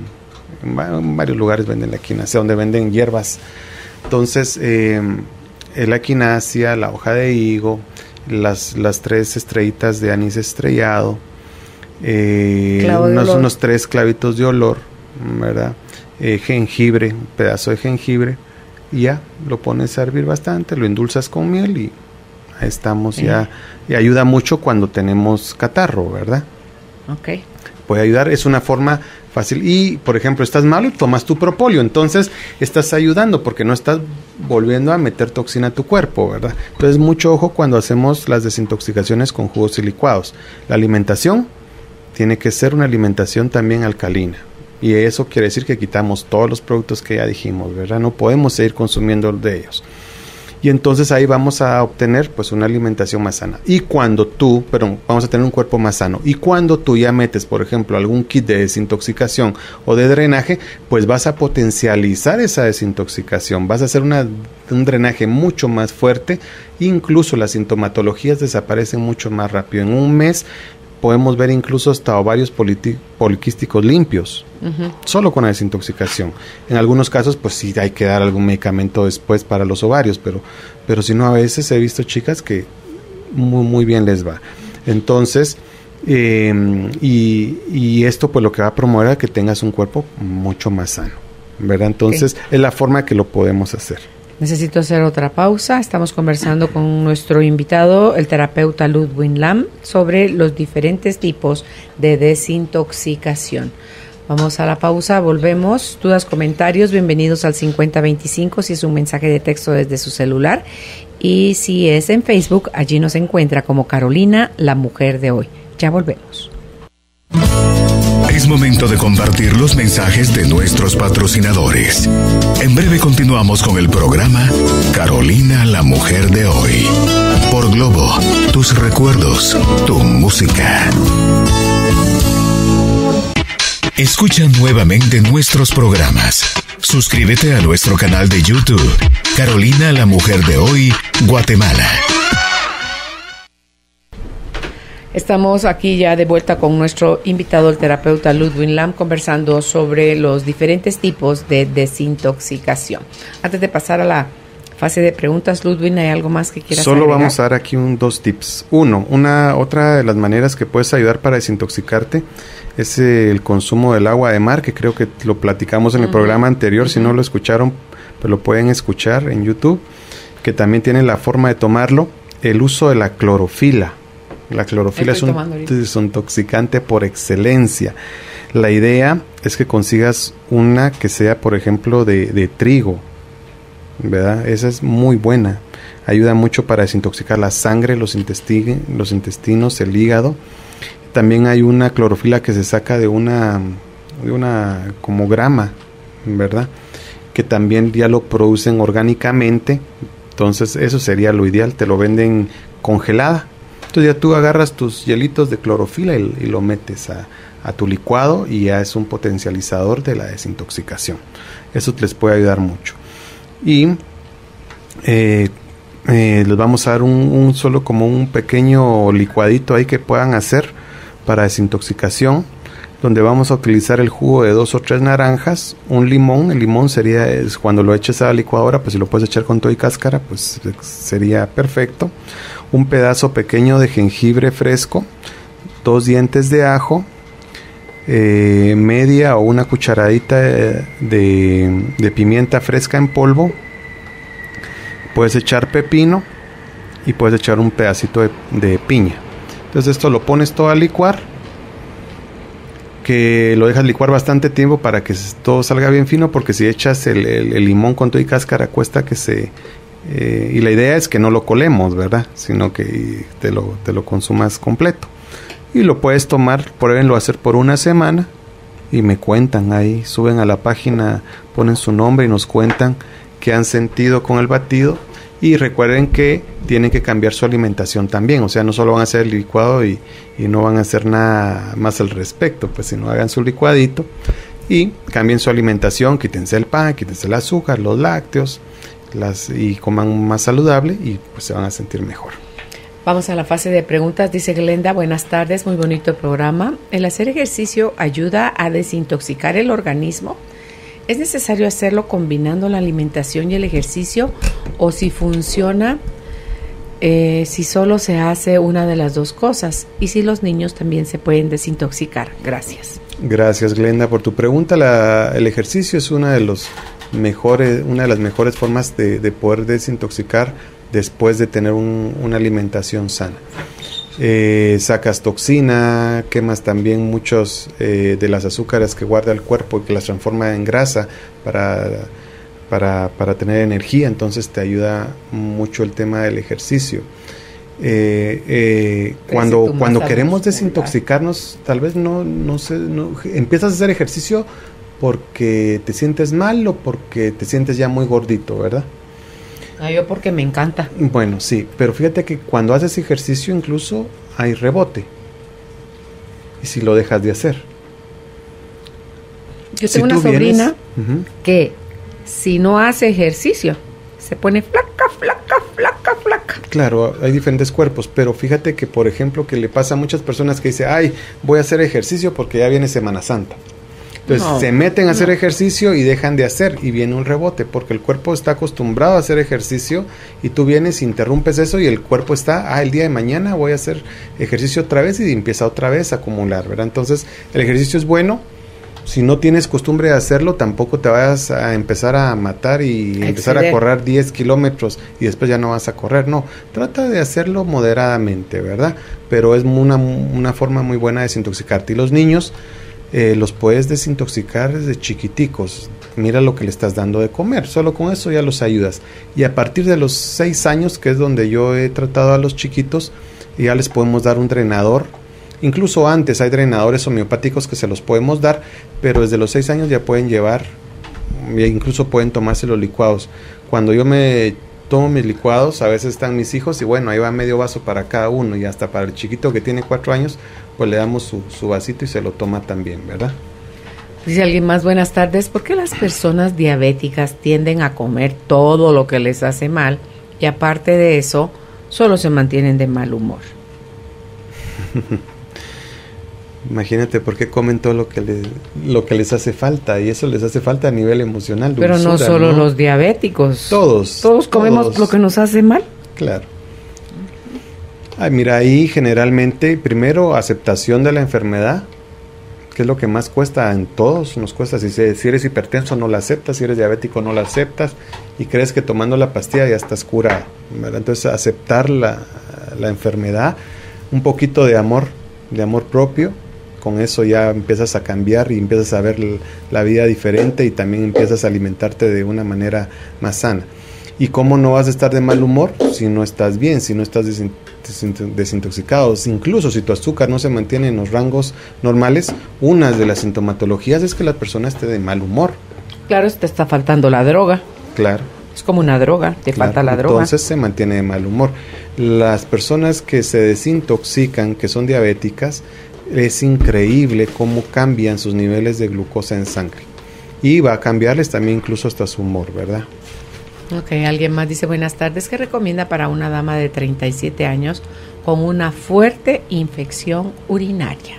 [SPEAKER 3] en varios lugares, venden la equinacia, donde venden hierbas. Entonces, eh, la equinacia, la hoja de higo, las, las tres estrellitas de anís estrellado, eh, unos, unos tres clavitos de olor, ¿verdad? Eh, jengibre, un pedazo de jengibre. Y ya, lo pones a hervir bastante, lo endulzas con miel y ahí estamos. Sí. Ya. Y ayuda mucho cuando tenemos catarro, ¿verdad?
[SPEAKER 2] Ok.
[SPEAKER 3] Puede ayudar, es una forma fácil. Y, por ejemplo, estás malo y tomas tu propóleo, entonces estás ayudando porque no estás volviendo a meter toxina a tu cuerpo, ¿verdad? Entonces, mucho ojo cuando hacemos las desintoxicaciones con jugos y licuados. La alimentación tiene que ser una alimentación también alcalina. Y eso quiere decir que quitamos todos los productos que ya dijimos, ¿verdad? No podemos seguir consumiendo de ellos. Y entonces ahí vamos a obtener pues una alimentación más sana. Y cuando tú, perdón, vamos a tener un cuerpo más sano. Y cuando tú ya metes, por ejemplo, algún kit de desintoxicación o de drenaje, pues vas a potencializar esa desintoxicación. Vas a hacer una, un drenaje mucho más fuerte. Incluso las sintomatologías desaparecen mucho más rápido. En un mes podemos ver incluso hasta ovarios poliquísticos limpios, uh-huh. solo con la desintoxicación. En algunos casos, pues sí hay que dar algún medicamento después para los ovarios, pero, pero si no, a veces he visto chicas que muy, muy bien les va. Entonces, eh, y, y esto pues lo que va a promover es que tengas un cuerpo mucho más sano, ¿verdad? Entonces, okay. es la forma que lo podemos hacer.
[SPEAKER 2] Necesito hacer otra pausa. Estamos conversando con nuestro invitado, el terapeuta Ludwig Lam, sobre los diferentes tipos de desintoxicación. Vamos a la pausa, volvemos. Dudas, comentarios, bienvenidos al cincuenta veinticinco si es un mensaje de texto desde su celular. Y si es en Facebook, allí nos encuentra como Carolina, la mujer de hoy. Ya volvemos.
[SPEAKER 1] Es momento de compartir los mensajes de nuestros patrocinadores. En breve continuamos con el programa Carolina, la mujer de hoy. Por Globo, tus recuerdos, tu música. Escucha nuevamente nuestros programas. Suscríbete a nuestro canal de YouTube, Carolina, la mujer de hoy, Guatemala.
[SPEAKER 2] Estamos aquí ya de vuelta con nuestro invitado, el terapeuta Ludwig Lam, conversando sobre los diferentes tipos de desintoxicación. Antes de pasar a la fase de preguntas, Ludwig, ¿hay algo más que quieras
[SPEAKER 3] Solo
[SPEAKER 2] agregar?
[SPEAKER 3] Vamos a dar aquí un, dos tips. Uno, una otra de las maneras que puedes ayudar para desintoxicarte es el consumo del agua de mar, que creo que lo platicamos en el uh-huh. programa anterior. Uh-huh. Si no lo escucharon, pues lo pueden escuchar en YouTube, que también tiene la forma de tomarlo. El uso de la clorofila. La clorofila es un desintoxicante por excelencia. La idea es que consigas una que sea, por ejemplo, de, de trigo, ¿verdad? Esa es muy buena. Ayuda mucho para desintoxicar la sangre, los, intesti- los intestinos, el hígado. También hay una clorofila que se saca de una, de una como grama, ¿verdad? Que también ya lo producen orgánicamente. Entonces eso sería lo ideal. Te lo venden congelada. Entonces ya tú agarras tus hielitos de clorofila y, y lo metes a, a tu licuado y ya es un potencializador de la desintoxicación. Eso les puede ayudar mucho. Y eh, eh, les vamos a dar un, un solo como un pequeño licuadito ahí que puedan hacer para desintoxicación, donde vamos a utilizar el jugo de dos o tres naranjas, un limón. El limón sería, es cuando lo eches a la licuadora, pues si lo puedes echar con todo y cáscara, pues sería perfecto. Un pedazo pequeño de jengibre fresco, dos dientes de ajo, eh, media o una cucharadita de, de, de pimienta fresca en polvo. Puedes echar pepino y puedes echar un pedacito de, de piña. Entonces esto lo pones todo a licuar, que lo dejas licuar bastante tiempo para que todo salga bien fino, porque si echas el, el, el limón con todo y cáscara cuesta que se... Eh, y la idea es que no lo colemos, ¿verdad? Sino que te lo, te lo consumas completo. Y lo puedes tomar, pruébenlo a hacer por una semana y me cuentan ahí, suben a la página, ponen su nombre y nos cuentan qué han sentido con el batido. Y recuerden que tienen que cambiar su alimentación también, o sea, no solo van a hacer el licuado y, y no van a hacer nada más al respecto, pues sino hagan su licuadito y cambien su alimentación, quítense el pan, quítense el azúcar, los lácteos, las y coman más saludable y pues se van a sentir mejor.
[SPEAKER 2] Vamos a la fase de preguntas. Dice Glenda, buenas tardes, muy bonito el programa. ¿El hacer ejercicio ayuda a desintoxicar el organismo? ¿Es necesario hacerlo combinando la alimentación y el ejercicio? ¿O si funciona, eh, si solo se hace una de las dos cosas? ¿Y si los niños también se pueden desintoxicar? Gracias.
[SPEAKER 3] Gracias, Glenda, por tu pregunta. La, el ejercicio es una de los mejores, una de las mejores formas de, de poder desintoxicar después de tener un, una alimentación sana. Eh, sacas toxina, quemas también muchos eh, de las azúcares que guarda el cuerpo y que las transforma en grasa para, para, para tener energía. Entonces te ayuda mucho el tema del ejercicio. Eh, eh, cuando cuando queremos desintoxicarnos, tal vez no, no sé, no, empiezas a hacer ejercicio porque te sientes mal o porque te sientes ya muy gordito, ¿verdad?
[SPEAKER 2] Ah, yo porque me encanta.
[SPEAKER 3] Bueno, sí, pero fíjate que cuando haces ejercicio incluso hay rebote. Y si lo dejas de hacer.
[SPEAKER 2] Yo tengo si una sobrina vienes, uh-huh. que si no hace ejercicio se pone flaca, flaca, flaca, flaca.
[SPEAKER 3] Claro, hay diferentes cuerpos, pero fíjate que, por ejemplo, que le pasa a muchas personas que dicen, ay, voy a hacer ejercicio porque ya viene Semana Santa. Entonces no, se meten a hacer no. ejercicio y dejan de hacer y viene un rebote porque el cuerpo está acostumbrado a hacer ejercicio y tú vienes, interrumpes eso y el cuerpo está, ah, el día de mañana voy a hacer ejercicio otra vez y empieza otra vez a acumular, ¿verdad? Entonces el ejercicio es bueno. Si no tienes costumbre de hacerlo, tampoco te vayas a empezar a matar y Exceder. empezar a correr diez kilómetros y después ya no vas a correr. No, trata de hacerlo moderadamente, ¿verdad? Pero es una, una forma muy buena de desintoxicarte. Y los niños eh, los puedes desintoxicar desde chiquiticos. Mira lo que le estás dando de comer. Solo con eso ya los ayudas. Y a partir de los seis años, que es donde yo he tratado a los chiquitos, ya les podemos dar un drenador. Incluso antes hay drenadores homeopáticos que se los podemos dar, pero desde los seis años ya pueden llevar, incluso pueden tomarse los licuados. Cuando yo me tomo mis licuados, a veces están mis hijos y bueno, ahí va medio vaso para cada uno y hasta para el chiquito que tiene cuatro años, pues le damos su, su vasito y se lo toma también, ¿verdad?
[SPEAKER 2] Dice alguien más, buenas tardes, ¿por qué las personas diabéticas tienden a comer todo lo que les hace mal y aparte de eso, solo se mantienen de mal humor?
[SPEAKER 3] Imagínate por qué comen todo lo que, le, lo que les hace falta y eso les hace falta a nivel emocional.
[SPEAKER 2] Pero dulzura, no solo ¿no? los diabéticos.
[SPEAKER 3] Todos.
[SPEAKER 2] Todos comemos todos. Lo que nos hace mal.
[SPEAKER 3] Claro. Ay, mira, ahí generalmente, primero, aceptación de la enfermedad, que es lo que más cuesta en todos, nos cuesta. Si, si eres hipertenso no la aceptas, si eres diabético no la aceptas y crees que tomando la pastilla ya estás curado, ¿verdad? Entonces, aceptar la, la enfermedad, un poquito de amor, de amor propio. Con eso ya empiezas a cambiar y empiezas a ver la vida diferente y también empiezas a alimentarte de una manera más sana. ¿Y cómo no vas a estar de mal humor si no estás bien, si no estás desintoxicado? Incluso si tu azúcar no se mantiene en los rangos normales, una de las sintomatologías es que la persona esté de mal humor.
[SPEAKER 2] Claro, te está faltando la droga.
[SPEAKER 3] Claro.
[SPEAKER 2] Es como una droga, te claro, falta la droga.
[SPEAKER 3] Entonces se mantiene de mal humor. Las personas que se desintoxican, que son diabéticas, es increíble cómo cambian sus niveles de glucosa en sangre. Y va a cambiarles también incluso hasta su humor, ¿verdad?
[SPEAKER 2] Ok, alguien más dice, buenas tardes, ¿qué recomienda para una dama de treinta y siete años con una fuerte infección urinaria?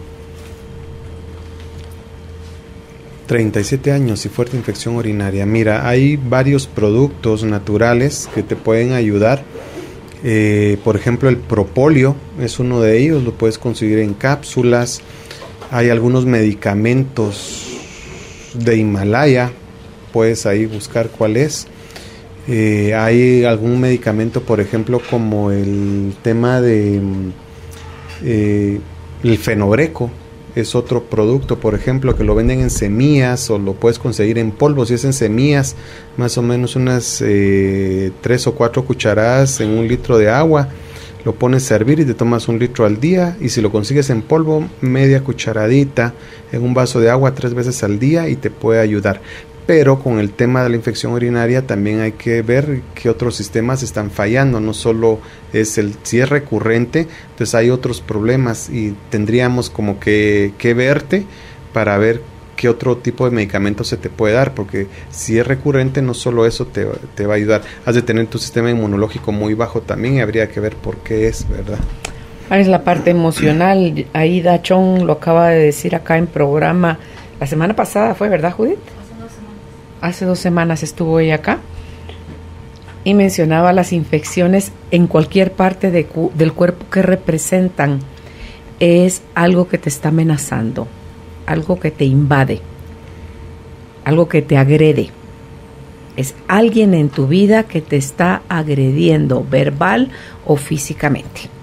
[SPEAKER 3] treinta y siete años y fuerte infección urinaria. Mira, hay varios productos naturales que te pueden ayudar. Eh, por ejemplo, el propóleo es uno de ellos, lo puedes conseguir en cápsulas. Hay algunos medicamentos de Himalaya, puedes ahí buscar cuál es. Eh, hay algún medicamento, por ejemplo, como el tema de eh, el fenogreco, es otro producto, por ejemplo, que lo venden en semillas o lo puedes conseguir en polvo. Si es en semillas, más o menos unas eh, tres o cuatro cucharadas en un litro de agua, lo pones a hervir y te tomas un litro al día. Y si lo consigues en polvo, media cucharadita en un vaso de agua tres veces al día y te puede ayudar. Pero con el tema de la infección urinaria también hay que ver qué otros sistemas están fallando, no solo es el, si es recurrente, entonces hay otros problemas y tendríamos como que, que verte para ver qué otro tipo de medicamento se te puede dar, porque si es recurrente no solo eso te, te va a ayudar, has de tener tu sistema inmunológico muy bajo también y habría que ver por qué es, ¿verdad?
[SPEAKER 2] Es la parte emocional, Aida Chong lo acaba de decir acá en programa, la semana pasada fue, ¿verdad, Judith? Hace dos semanas estuvo ella acá y mencionaba las infecciones en cualquier parte de cu- del cuerpo que representan. Es algo que te está amenazando, algo que te invade, algo que te agrede. Es alguien en tu vida que te está agrediendo, verbal o físicamente.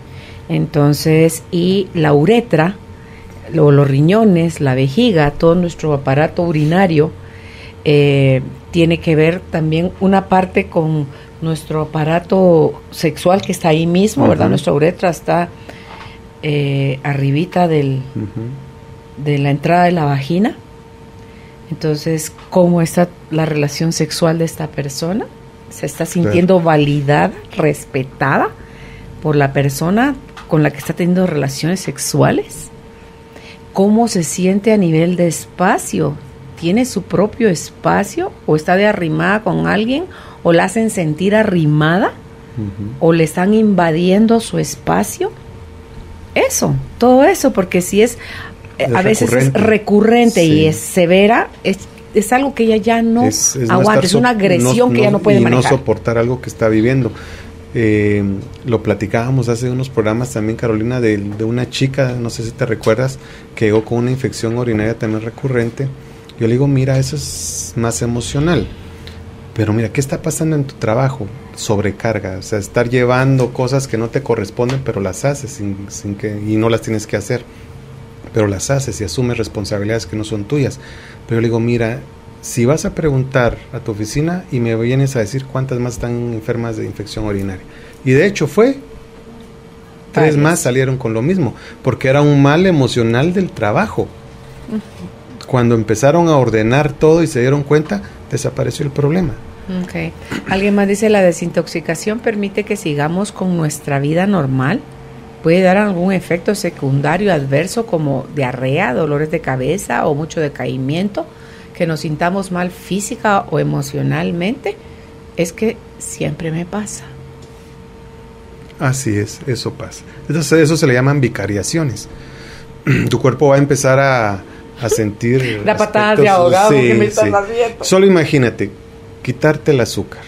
[SPEAKER 2] Entonces, y la uretra, lo, los riñones, la vejiga, todo nuestro aparato urinario, eh, tiene que ver también una parte con nuestro aparato sexual que está ahí mismo, uh-huh. ¿verdad? Nuestra uretra está eh, arribita del, uh-huh. de la entrada de la vagina. Entonces, ¿cómo está la relación sexual de esta persona? ¿Se está sintiendo claro. validada, respetada por la persona con la que está teniendo relaciones sexuales? ¿Cómo se siente a nivel de espacio? ¿Tiene su propio espacio? ¿O está de arrimada con alguien? ¿O la hacen sentir arrimada? Uh-huh. ¿O le están invadiendo su espacio? Eso, todo eso, porque si es, es a veces recurrente. es recurrente sí. y es severa, es, es algo que ella ya no es, es aguanta, no es una agresión no, que ella no puede
[SPEAKER 3] y
[SPEAKER 2] manejar.
[SPEAKER 3] Y no soportar algo que está viviendo. Eh, lo platicábamos hace unos programas también, Carolina, de, de una chica, no sé si te recuerdas, que llegó con una infección urinaria también recurrente. Yo le digo, mira, eso es más emocional. Pero mira, ¿qué está pasando en tu trabajo? Sobrecarga, o sea, estar llevando cosas que no te corresponden, pero las haces sin, sin que, y no las tienes que hacer, pero las haces y asumes responsabilidades que no son tuyas. Pero yo le digo, mira, si vas a preguntar a tu oficina y me vienes a decir cuántas más están enfermas de infección urinaria. Y de hecho fue, tres Ay, más salieron con lo mismo, porque era un mal emocional del trabajo. Uh-huh. Cuando empezaron a ordenar todo y se dieron cuenta, desapareció el problema.
[SPEAKER 2] Okay. Alguien más dice, la desintoxicación permite que sigamos con nuestra vida normal. Puede dar algún efecto secundario adverso como diarrea, dolores de cabeza o mucho decaimiento, que nos sintamos mal física o emocionalmente. Es que siempre me pasa.
[SPEAKER 3] Así es, eso pasa. Entonces, eso se le llaman vicariaciones. Tu cuerpo va a empezar a, a sentir
[SPEAKER 2] la patada de ahogado
[SPEAKER 3] sí,
[SPEAKER 2] que me están
[SPEAKER 3] sí.
[SPEAKER 2] haciendo.
[SPEAKER 3] Solo imagínate, quitarte el azúcar.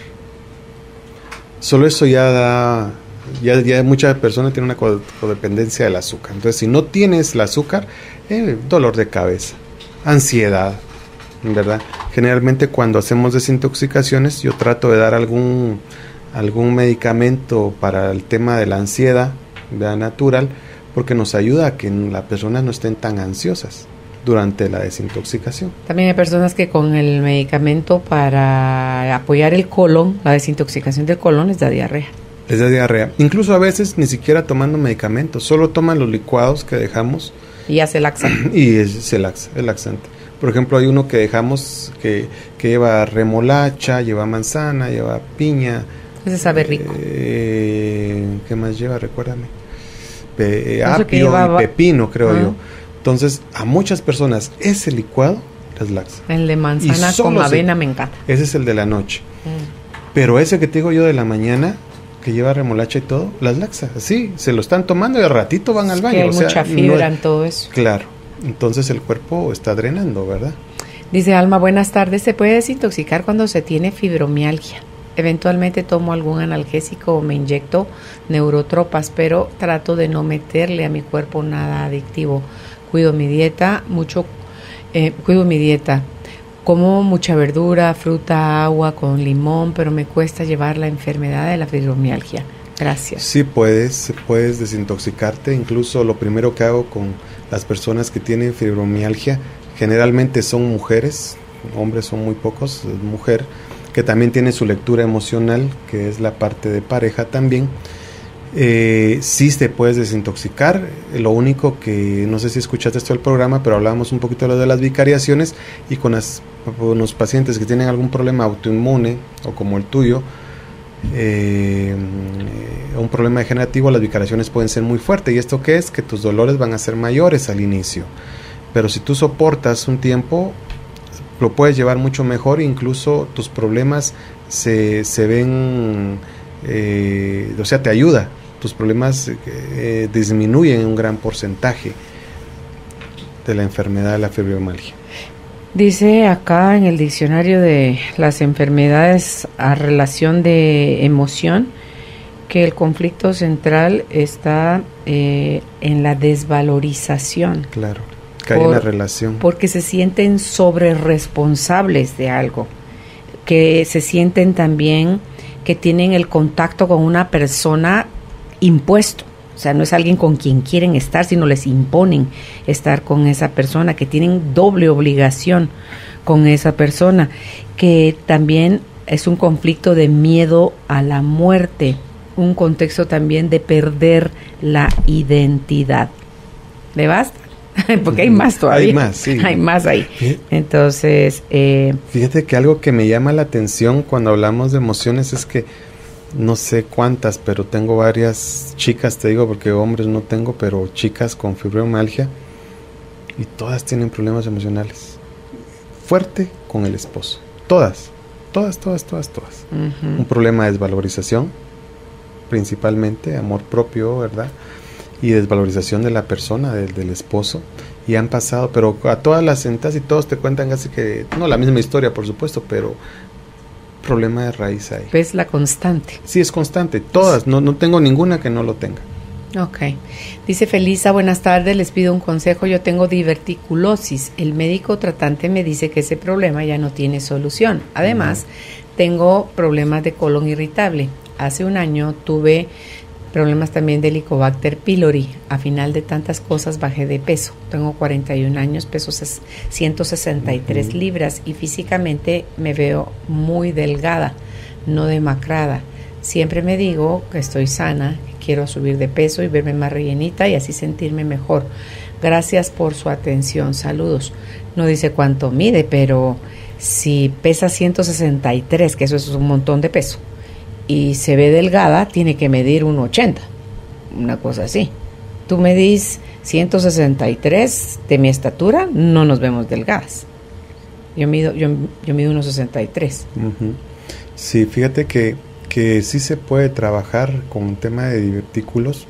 [SPEAKER 3] Solo eso ya da, ya, ya muchas personas tienen una codependencia del azúcar. Entonces, si no tienes el azúcar, eh, dolor de cabeza, ansiedad, ¿verdad? Generalmente cuando hacemos desintoxicaciones, yo trato de dar algún, algún medicamento para el tema de la ansiedad, ¿verdad? Natural, porque nos ayuda a que las personas no estén tan ansiosas durante la desintoxicación.
[SPEAKER 2] También hay personas que con el medicamento para apoyar el colon, la desintoxicación del colon, les da diarrea.
[SPEAKER 3] Les da diarrea. Incluso a veces ni siquiera tomando medicamentos, solo toman los licuados que dejamos.
[SPEAKER 2] Y ya se laxa.
[SPEAKER 3] Y es, se laxa, es laxante. Por ejemplo, hay uno que dejamos que, que lleva remolacha, lleva manzana, lleva piña.
[SPEAKER 2] Ese sabe rico.
[SPEAKER 3] Eh, ¿Qué más lleva? Recuérdame. Pe, apio llevaba... y pepino, creo uh-huh. yo. Entonces, a muchas personas ese licuado les laxa.
[SPEAKER 2] El de manzana con avena me encanta.
[SPEAKER 3] Ese es el de la noche. Mm. Pero ese que te digo yo de la mañana, que lleva remolacha y todo, las laxa. Sí, se lo están tomando y al ratito van al baño.
[SPEAKER 2] Que hay
[SPEAKER 3] o
[SPEAKER 2] mucha
[SPEAKER 3] sea,
[SPEAKER 2] fibra
[SPEAKER 3] no,
[SPEAKER 2] en todo eso.
[SPEAKER 3] Claro. Entonces el cuerpo está drenando, ¿verdad?
[SPEAKER 2] Dice Alma, buenas tardes. ¿Se puede desintoxicar cuando se tiene fibromialgia? Eventualmente tomo algún analgésico o me inyecto neurotropas, pero trato de no meterle a mi cuerpo nada adictivo. Cuido mi dieta, mucho, eh, cuido mi dieta. Como mucha verdura, fruta, agua con limón, pero me cuesta llevar la enfermedad de la fibromialgia. Gracias.
[SPEAKER 3] Sí puedes, puedes desintoxicarte. Incluso lo primero que hago con las personas que tienen fibromialgia, generalmente son mujeres, hombres son muy pocos, es mujer, que también tiene su lectura emocional, que es la parte de pareja también. Eh, sí te puedes desintoxicar. Lo único que, no sé si escuchaste esto del programa, pero hablábamos un poquito de lo de las vicariaciones, y con, las, con los pacientes que tienen algún problema autoinmune o como el tuyo, eh, un problema degenerativo, las vicariaciones pueden ser muy fuertes. ¿Y esto qué es? Que tus dolores van a ser mayores al inicio, pero si tú soportas un tiempo, lo puedes llevar mucho mejor. Incluso tus problemas se, se ven, eh, o sea, te ayuda. Tus problemas eh, disminuyen en un gran porcentaje de la enfermedad de la fibromialgia.
[SPEAKER 2] Dice acá en el diccionario de las enfermedades a relación de emoción que el conflicto central está eh, en la desvalorización.
[SPEAKER 3] Claro, que hay una relación.
[SPEAKER 2] Porque se sienten sobreresponsables de algo, que se sienten también que tienen el contacto con una persona impuesto. O sea, no es alguien con quien quieren estar, sino les imponen estar con esa persona, que tienen doble obligación con esa persona, que también es un conflicto de miedo a la muerte, un contexto también de perder la identidad. ¿Le basta? Porque hay más todavía.
[SPEAKER 3] Hay más, sí.
[SPEAKER 2] Hay más ahí. Entonces... Eh,
[SPEAKER 3] Fíjate que algo que me llama la atención cuando hablamos de emociones es que no sé cuántas, pero tengo varias chicas, te digo, porque hombres no tengo, pero chicas con fibromialgia, y todas tienen problemas emocionales. Fuerte con el esposo. Todas, todas, todas, todas, todas. Uh-huh. Un problema de desvalorización, principalmente, amor propio, ¿verdad? Y desvalorización de la persona, del, del esposo, y han pasado, pero a todas las sentas y todos te cuentan casi que, no la misma historia por supuesto, pero problema de raíz ahí.
[SPEAKER 2] Es la constante.
[SPEAKER 3] Sí, es constante, todas, no, no tengo ninguna que no lo tenga.
[SPEAKER 2] Ok, dice Felisa, buenas tardes, les pido un consejo, yo tengo diverticulosis, el médico tratante me dice que ese problema ya no tiene solución, además uh-huh. tengo problemas de colon irritable, hace un año tuve problemas también de Helicobacter pylori. A final de tantas cosas bajé de peso. Tengo cuarenta y un años, peso ciento sesenta y tres uh-huh. libras y físicamente me veo muy delgada, no demacrada. Siempre me digo que estoy sana, que quiero subir de peso y verme más rellenita y así sentirme mejor. Gracias por su atención. Saludos. No dice cuánto mide, pero si pesa ciento sesenta y tres, que eso es un montón de peso, y se ve delgada, tiene que medir uno ochenta, una cosa así. Tú medís ciento sesenta y tres de mi estatura, no nos vemos delgadas. Yo mido yo, yo mido uno sesenta y tres.
[SPEAKER 3] Uh-huh. Sí, fíjate que, que sí se puede trabajar con un tema de divertículos,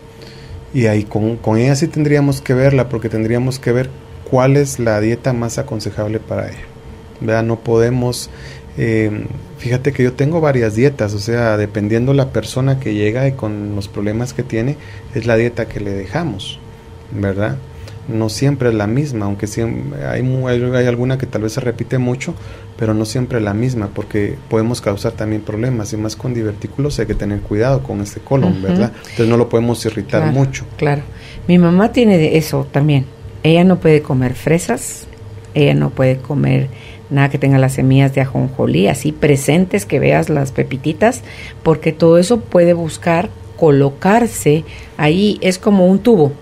[SPEAKER 3] y ahí con, con ella sí tendríamos que verla, porque tendríamos que ver cuál es la dieta más aconsejable para ella, ¿verdad? No podemos... Eh, fíjate que yo tengo varias dietas, o sea, dependiendo la persona que llega y con los problemas que tiene, es la dieta que le dejamos, ¿verdad? No siempre es la misma, aunque siempre hay, hay, hay alguna que tal vez se repite mucho, pero no siempre es la misma, porque podemos causar también problemas, y más con divertículos hay que tener cuidado con este colon, uh-huh. ¿verdad? Entonces no lo podemos irritar
[SPEAKER 2] claro,
[SPEAKER 3] mucho.
[SPEAKER 2] Claro, mi mamá tiene eso también, ella no puede comer fresas, ella no puede comer nada que tenga las semillas de ajonjolí, así presentes, que veas las pepititas, porque todo eso puede buscar colocarse ahí, es como un tubo.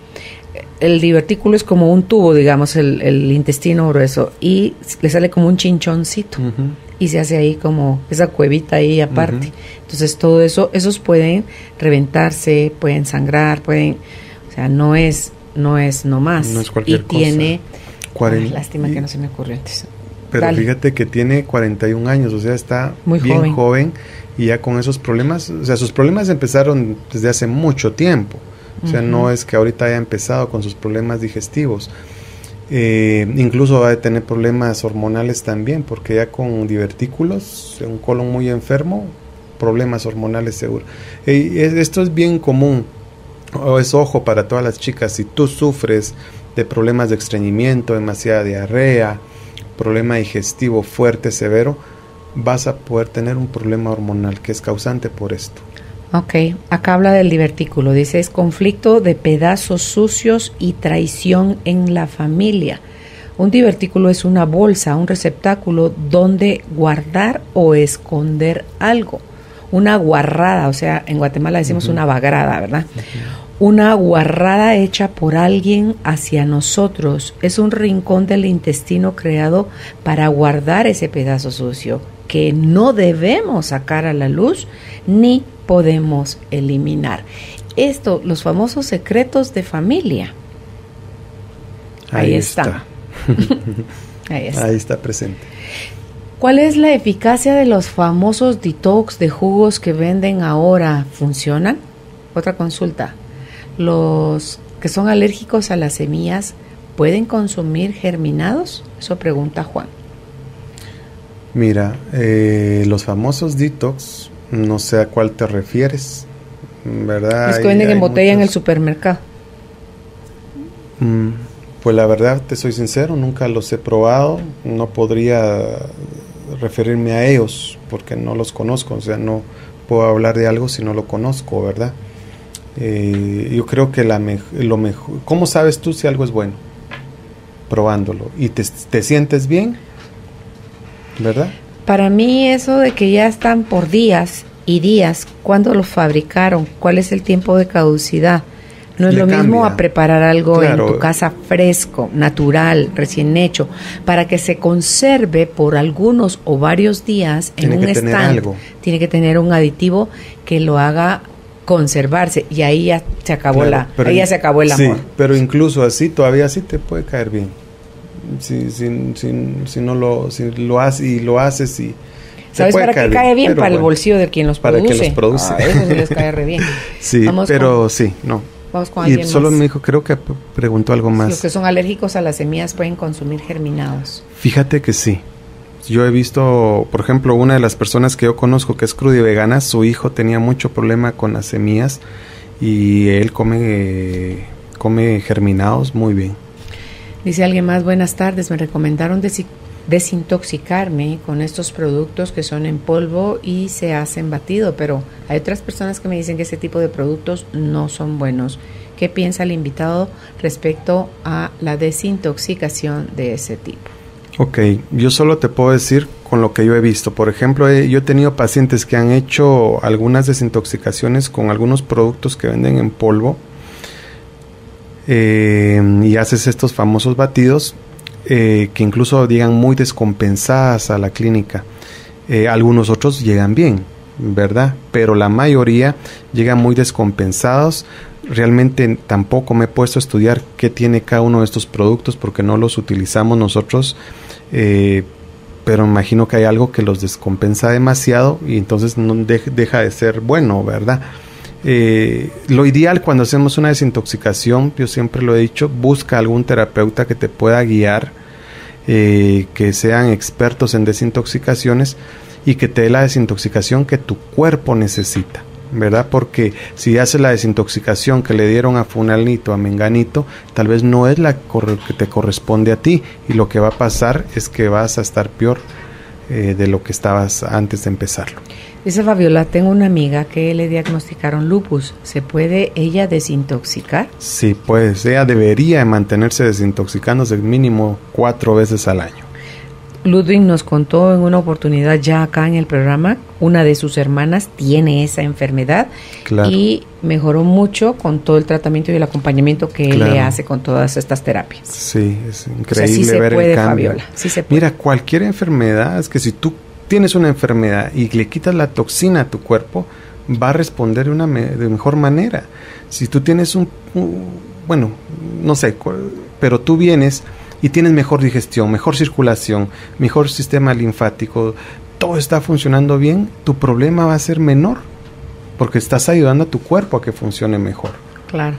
[SPEAKER 2] El divertículo es como un tubo, digamos, el, el intestino grueso, y le sale como un chinchoncito, uh-huh. y se hace ahí como esa cuevita ahí aparte. Uh-huh. Entonces todo eso, esos pueden reventarse, pueden sangrar, pueden, o sea, no es, no es nomás.
[SPEAKER 3] No es cualquier
[SPEAKER 2] y
[SPEAKER 3] cosa.
[SPEAKER 2] Tiene,
[SPEAKER 3] Cuaren-
[SPEAKER 2] ay, lástima
[SPEAKER 3] y,
[SPEAKER 2] que no se me ocurrió antes.
[SPEAKER 3] Pero
[SPEAKER 2] Dale.
[SPEAKER 3] Fíjate que tiene cuarenta y un años, o sea, está
[SPEAKER 2] muy
[SPEAKER 3] bien
[SPEAKER 2] joven.
[SPEAKER 3] joven, y ya con esos problemas, o sea, sus problemas empezaron desde hace mucho tiempo. O sea, uh-huh. no es que ahorita haya empezado con sus problemas digestivos. Eh, incluso va a tener problemas hormonales también, porque ya con divertículos, un colon muy enfermo, problemas hormonales seguro. Eh, esto es bien común, o es ojo para todas las chicas. Si tú sufres de problemas de estreñimiento, demasiada diarrea, problema digestivo fuerte, severo, vas a poder tener un problema hormonal que es causante por esto.
[SPEAKER 2] Ok, acá habla del divertículo, dice, es conflicto de pedazos sucios y traición en la familia. Un divertículo es una bolsa, un receptáculo donde guardar o esconder algo. Una guarrada, o sea, en Guatemala decimos uh-huh. una bagrada, ¿verdad? Uh-huh. Una guarrada hecha por alguien hacia nosotros. Es un rincón del intestino creado para guardar ese pedazo sucio que no debemos sacar a la luz ni podemos eliminar. Esto, los famosos secretos de familia. Ahí, Ahí está.
[SPEAKER 3] está.
[SPEAKER 2] Ahí está.
[SPEAKER 3] Ahí está presente.
[SPEAKER 2] ¿Cuál es la eficacia de los famosos detox de jugos que venden ahora? ¿Funcionan? Otra consulta. ¿Los que son alérgicos a las semillas pueden consumir germinados? Eso pregunta Juan.
[SPEAKER 3] Mira, eh, los famosos detox, no sé a cuál te refieres, ¿verdad?
[SPEAKER 2] Los que venden hay, en hay botella muchos... en el supermercado.
[SPEAKER 3] Mm, pues la verdad, te soy sincero, nunca los he probado, no podría referirme a ellos porque no los conozco, o sea, no puedo hablar de algo si no lo conozco, ¿verdad? Eh, yo creo que la me- lo mejor, ¿cómo sabes tú si algo es bueno? Probándolo. ¿Y te, te sientes bien? ¿Verdad?
[SPEAKER 2] Para mí eso de que ya están por días y días, ¿cuándo lo fabricaron? ¿Cuál es el tiempo de caducidad? No es
[SPEAKER 3] Le
[SPEAKER 2] lo
[SPEAKER 3] cambia.
[SPEAKER 2] mismo a preparar algo
[SPEAKER 3] Claro.
[SPEAKER 2] en tu casa fresco, natural, recién hecho, para que se conserve por algunos o varios días en
[SPEAKER 3] Tiene
[SPEAKER 2] un
[SPEAKER 3] que tener
[SPEAKER 2] stand.
[SPEAKER 3] algo.
[SPEAKER 2] Tiene que tener un aditivo que lo haga conservarse y ahí ya se acabó
[SPEAKER 3] Claro,
[SPEAKER 2] la,
[SPEAKER 3] pero
[SPEAKER 2] ahí ya
[SPEAKER 3] in-
[SPEAKER 2] se acabó el amor.
[SPEAKER 3] Sí, pero incluso así todavía sí te puede caer bien. Si, si, si, si no lo, si lo haces y lo haces y te
[SPEAKER 2] ¿Sabes
[SPEAKER 3] puede
[SPEAKER 2] para qué
[SPEAKER 3] caer
[SPEAKER 2] cae bien?
[SPEAKER 3] pero
[SPEAKER 2] Para el
[SPEAKER 3] bueno,
[SPEAKER 2] bolsillo de quien los
[SPEAKER 3] para
[SPEAKER 2] produce.
[SPEAKER 3] quien los produce.
[SPEAKER 2] Ah, eso sí les cae re bien.
[SPEAKER 3] Sí,
[SPEAKER 2] Vamos
[SPEAKER 3] pero
[SPEAKER 2] con-
[SPEAKER 3] sí, no.
[SPEAKER 2] Vamos con
[SPEAKER 3] Y
[SPEAKER 2] alguien
[SPEAKER 3] solo
[SPEAKER 2] más.
[SPEAKER 3] me dijo, creo que p- preguntó algo más.
[SPEAKER 2] Los que son alérgicos a las semillas pueden consumir germinados.
[SPEAKER 3] Fíjate que sí. Yo he visto, por ejemplo, una de las personas que yo conozco que es crudivegana, su hijo tenía mucho problema con las semillas y él come, eh, come germinados muy bien.
[SPEAKER 2] Dice alguien más, buenas tardes, me recomendaron desi- desintoxicarme con estos productos que son en polvo y se hacen batido, pero hay otras personas que me dicen que ese tipo de productos no son buenos. ¿Qué piensa el invitado respecto a la desintoxicación de ese tipo?
[SPEAKER 3] Ok, yo solo te puedo decir con lo que yo he visto. Por ejemplo, he- yo he tenido pacientes que han hecho algunas desintoxicaciones con algunos productos que venden en polvo eh, y haces estos famosos batidos eh, que incluso llegan muy descompensadas a la clínica. Eh, algunos otros llegan bien, ¿verdad? Pero la mayoría llegan muy descompensados. Realmente tampoco me he puesto a estudiar qué tiene cada uno de estos productos porque no los utilizamos nosotros, eh, pero me imagino que hay algo que los descompensa demasiado y entonces no de- deja de ser bueno, ¿verdad? Eh, lo ideal cuando hacemos una desintoxicación, yo siempre lo he dicho, busca algún terapeuta que te pueda guiar, eh, que sean expertos en desintoxicaciones y que te dé la desintoxicación que tu cuerpo necesita, ¿verdad? Porque si haces la desintoxicación que le dieron a fulanito, a menganito, tal vez no es la cor- que te corresponde a ti y lo que va a pasar es que vas a estar peor eh, de lo que estabas antes de empezarlo.
[SPEAKER 2] Dice Fabiola, tengo una amiga que le diagnosticaron lupus. ¿Se puede ella desintoxicar?
[SPEAKER 3] Sí, pues ella debería mantenerse desintoxicándose mínimo cuatro veces al año.
[SPEAKER 2] Ludwig nos contó en una oportunidad ya acá en el programa, una de sus hermanas tiene esa enfermedad
[SPEAKER 3] Claro.
[SPEAKER 2] y mejoró mucho con todo el tratamiento y el acompañamiento que él
[SPEAKER 3] Claro.
[SPEAKER 2] le hace con todas estas terapias.
[SPEAKER 3] Sí, es
[SPEAKER 2] O sea,
[SPEAKER 3] increíble
[SPEAKER 2] sí se
[SPEAKER 3] ver
[SPEAKER 2] puede,
[SPEAKER 3] el cambio.
[SPEAKER 2] Fabiola, sí se puede.
[SPEAKER 3] Mira, cualquier enfermedad, es que si tú tienes una enfermedad y le quitas la toxina a tu cuerpo, va a responder de una me- de mejor manera. Si tú tienes un, un- bueno, no sé, cu- pero tú vienes y tienes mejor digestión, mejor circulación, mejor sistema linfático, todo está funcionando bien, tu problema va a ser menor, porque estás ayudando a tu cuerpo a que funcione mejor.
[SPEAKER 2] Claro.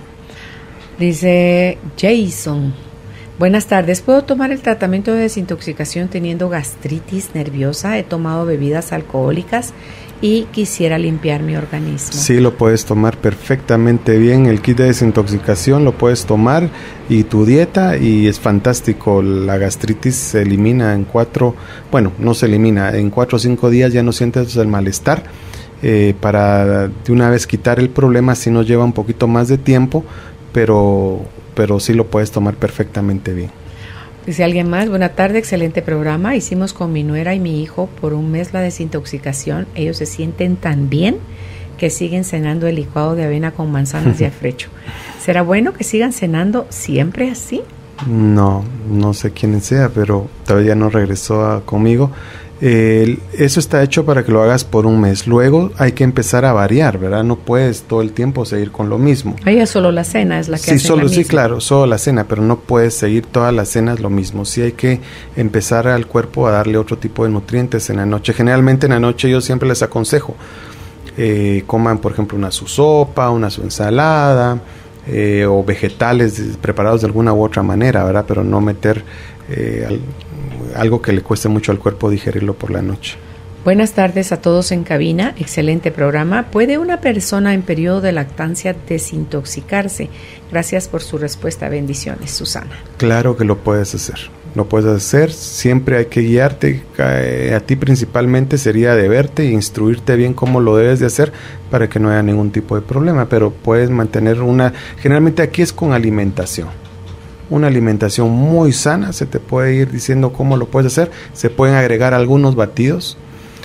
[SPEAKER 2] Dice Jason, buenas tardes, ¿puedo tomar el tratamiento de desintoxicación teniendo gastritis nerviosa? He tomado bebidas alcohólicas y quisiera limpiar mi organismo.
[SPEAKER 3] Sí, lo puedes tomar perfectamente bien. El kit de desintoxicación lo puedes tomar y tu dieta y es fantástico. La gastritis se elimina en cuatro, bueno, no se elimina, en cuatro o cinco días ya no sientes el malestar. Eh, para de una vez quitar el problema sí nos lleva un poquito más de tiempo, pero, pero sí lo puedes tomar perfectamente bien.
[SPEAKER 2] Dice alguien más, buena tarde, excelente programa. Hicimos con mi nuera y mi hijo por un mes la desintoxicación. Ellos se sienten tan bien que siguen cenando el licuado de avena con manzanas y afrecho. ¿Será bueno que sigan cenando siempre así?
[SPEAKER 3] No, no sé quién sea, pero todavía no regresó a, conmigo. Eh, eso está hecho para que lo hagas por un mes. Luego hay que empezar a variar, ¿verdad? No puedes todo el tiempo seguir con lo mismo.
[SPEAKER 2] Ella solo la cena es la que
[SPEAKER 3] Sí,
[SPEAKER 2] hace
[SPEAKER 3] solo,
[SPEAKER 2] la
[SPEAKER 3] sí,
[SPEAKER 2] misma.
[SPEAKER 3] claro, solo la cena, pero no puedes seguir todas las cenas lo mismo. Sí hay que empezar al cuerpo a darle otro tipo de nutrientes en la noche. Generalmente en la noche yo siempre les aconsejo, eh, coman por ejemplo una su sopa, una su ensalada, eh, o vegetales preparados de alguna u otra manera, ¿verdad? Pero no meter eh, al, algo que le cueste mucho al cuerpo digerirlo por la noche.
[SPEAKER 2] Buenas tardes a todos en cabina, excelente programa. ¿Puede una persona en periodo de lactancia desintoxicarse? Gracias por su respuesta, bendiciones, Susana.
[SPEAKER 3] Claro que lo puedes hacer. lo puedes hacer. Siempre hay que guiarte, a ti principalmente sería de verte e instruirte bien cómo lo debes de hacer para que no haya ningún tipo de problema, pero puedes mantener una, generalmente aquí es con alimentación, una alimentación muy sana, se te puede ir diciendo cómo lo puedes hacer, se pueden agregar algunos batidos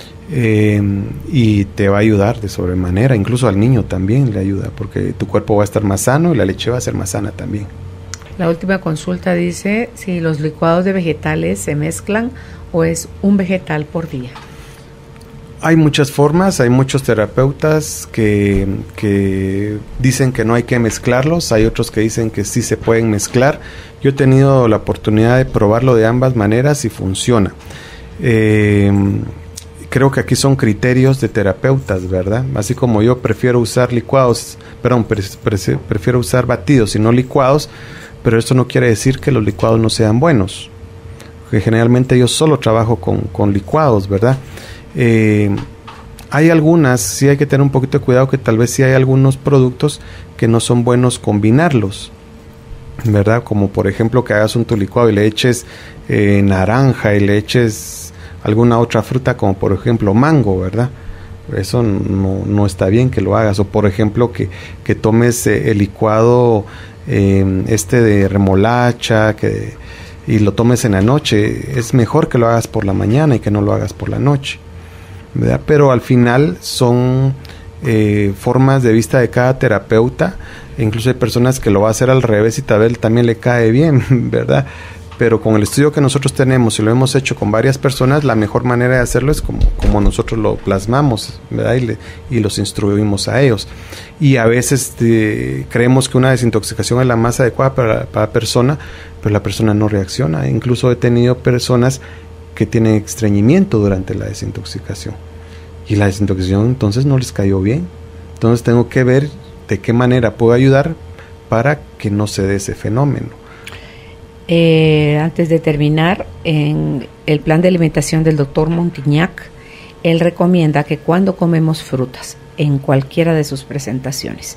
[SPEAKER 3] eh, y te va a ayudar de sobremanera, incluso al niño también le ayuda, porque tu cuerpo va a estar más sano y la leche va a ser más sana también.
[SPEAKER 2] La última consulta dice si los licuados de vegetales se mezclan o es un vegetal por día.
[SPEAKER 3] Hay muchas formas, hay muchos terapeutas que, que dicen que no hay que mezclarlos, hay otros que dicen que sí se pueden mezclar. Yo he tenido la oportunidad de probarlo de ambas maneras y funciona. Eh, creo que aquí son criterios de terapeutas, ¿verdad? Así como yo prefiero usar licuados, perdón, pre, pre, prefiero usar batidos y no licuados, pero esto no quiere decir que los licuados no sean buenos, porque generalmente yo solo trabajo con, con licuados, ¿verdad? Eh, hay algunas, sí hay que tener un poquito de cuidado, que tal vez sí hay algunos productos que no son buenos combinarlos, ¿verdad? Como por ejemplo que hagas un tu licuado y le eches eh, naranja y le eches alguna otra fruta como por ejemplo mango, ¿verdad? Eso no, no está bien que lo hagas. O por ejemplo que, que tomes eh, el licuado eh, este de remolacha que, y lo tomes en la noche. Es mejor que lo hagas por la mañana y que no lo hagas por la noche, ¿verdad? Pero al final son eh, formas de vista de cada terapeuta. Incluso hay personas que lo va a hacer al revés y tal vez también le cae bien, ¿verdad? Pero con el estudio que nosotros tenemos y lo hemos hecho con varias personas, la mejor manera de hacerlo es como, como nosotros lo plasmamos, ¿verdad? Y, le, y los instruimos a ellos. Y a veces eh, creemos que una desintoxicación es la más adecuada para, para la persona, pero la persona no reacciona. Incluso he tenido personas que tienen estreñimiento durante la desintoxicación. Y la desintoxicación entonces no les cayó bien. Entonces tengo que ver de qué manera puedo ayudar para que no se dé ese fenómeno.
[SPEAKER 2] Eh, antes de terminar, en el plan de alimentación del doctor Montignac, él recomienda que cuando comemos frutas, en cualquiera de sus presentaciones,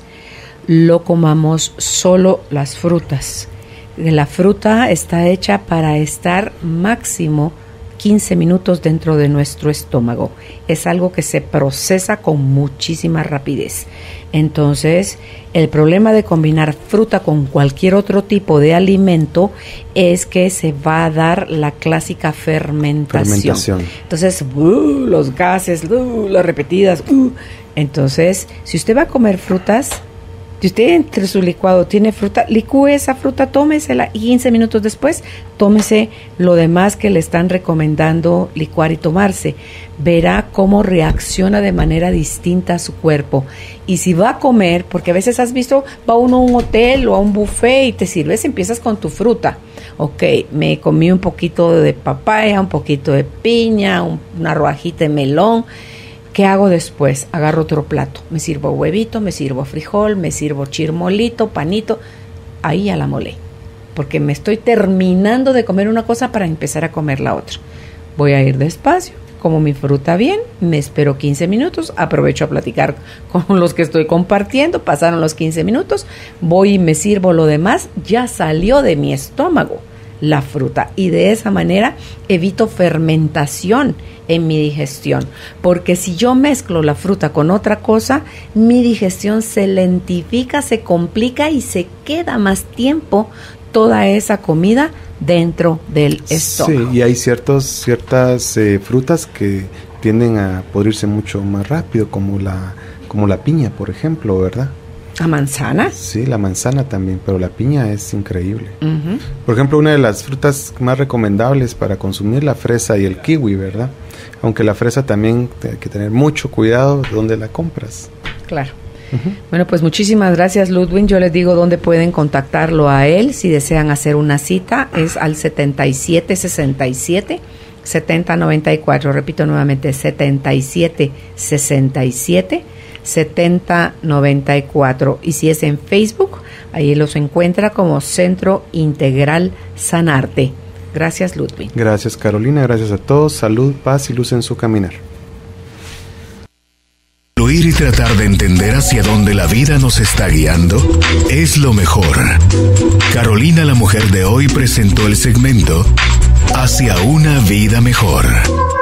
[SPEAKER 2] lo comamos solo las frutas. La fruta está hecha para estar máximo quince minutos dentro de nuestro estómago. Es algo que se procesa con muchísima rapidez. Entonces, el problema de combinar fruta con cualquier otro tipo de alimento es que se va a dar la clásica fermentación. fermentación. Entonces, uh, los gases, uh, las repetidas. Uh. Entonces, si usted va a comer frutas, si usted entre su licuado tiene fruta, licúe esa fruta, tómesela y quince minutos después tómese lo demás que le están recomendando licuar y tomarse. Verá cómo reacciona de manera distinta a su cuerpo. Y si va a comer, porque a veces has visto, va uno a un hotel o a un buffet y te sirves, empiezas con tu fruta. Ok, me comí un poquito de papaya, un poquito de piña, un, una rojita de melón. ¿Qué hago después? Agarro otro plato. Me sirvo huevito, me sirvo frijol, me sirvo chirmolito, panito. Ahí ya la molé. Porque me estoy terminando de comer una cosa para empezar a comer la otra. Voy a ir despacio, como mi fruta bien, me espero quince minutos, aprovecho a platicar con los que estoy compartiendo, pasaron los quince minutos, voy y me sirvo lo demás, ya salió de mi estómago la fruta y de esa manera evito fermentación en mi digestión, porque si yo mezclo la fruta con otra cosa, mi digestión se lentifica, se complica y se queda más tiempo toda esa comida dentro del estómago.
[SPEAKER 3] Sí, y hay ciertos, ciertas eh, frutas que tienden a podrirse mucho más rápido, como la, como la piña, por ejemplo, ¿verdad?
[SPEAKER 2] ¿La manzana?
[SPEAKER 3] Sí, la manzana también, pero la piña es increíble.
[SPEAKER 2] Uh-huh.
[SPEAKER 3] Por ejemplo, una de las frutas más recomendables para consumir, la fresa y el kiwi, ¿verdad? Aunque la fresa también hay que tener mucho cuidado de dónde la compras.
[SPEAKER 2] Claro. Uh-huh. Bueno, pues muchísimas gracias, Ludwig. Yo les digo dónde pueden contactarlo a él si desean hacer una cita. Es al setenta y siete sesenta y siete setenta noventa y cuatro. Repito nuevamente, setenta y siete sesenta y siete setenta noventa y cuatro. Y si es en Facebook, ahí los encuentra como Centro Integral Sanarte. Gracias, Ludwig.
[SPEAKER 3] Gracias, Carolina. Gracias a todos. Salud, paz y luz en su caminar.
[SPEAKER 1] Oír y tratar de entender hacia dónde la vida nos está guiando es lo mejor. Carolina, la mujer de hoy, presentó el segmento hacia una vida mejor.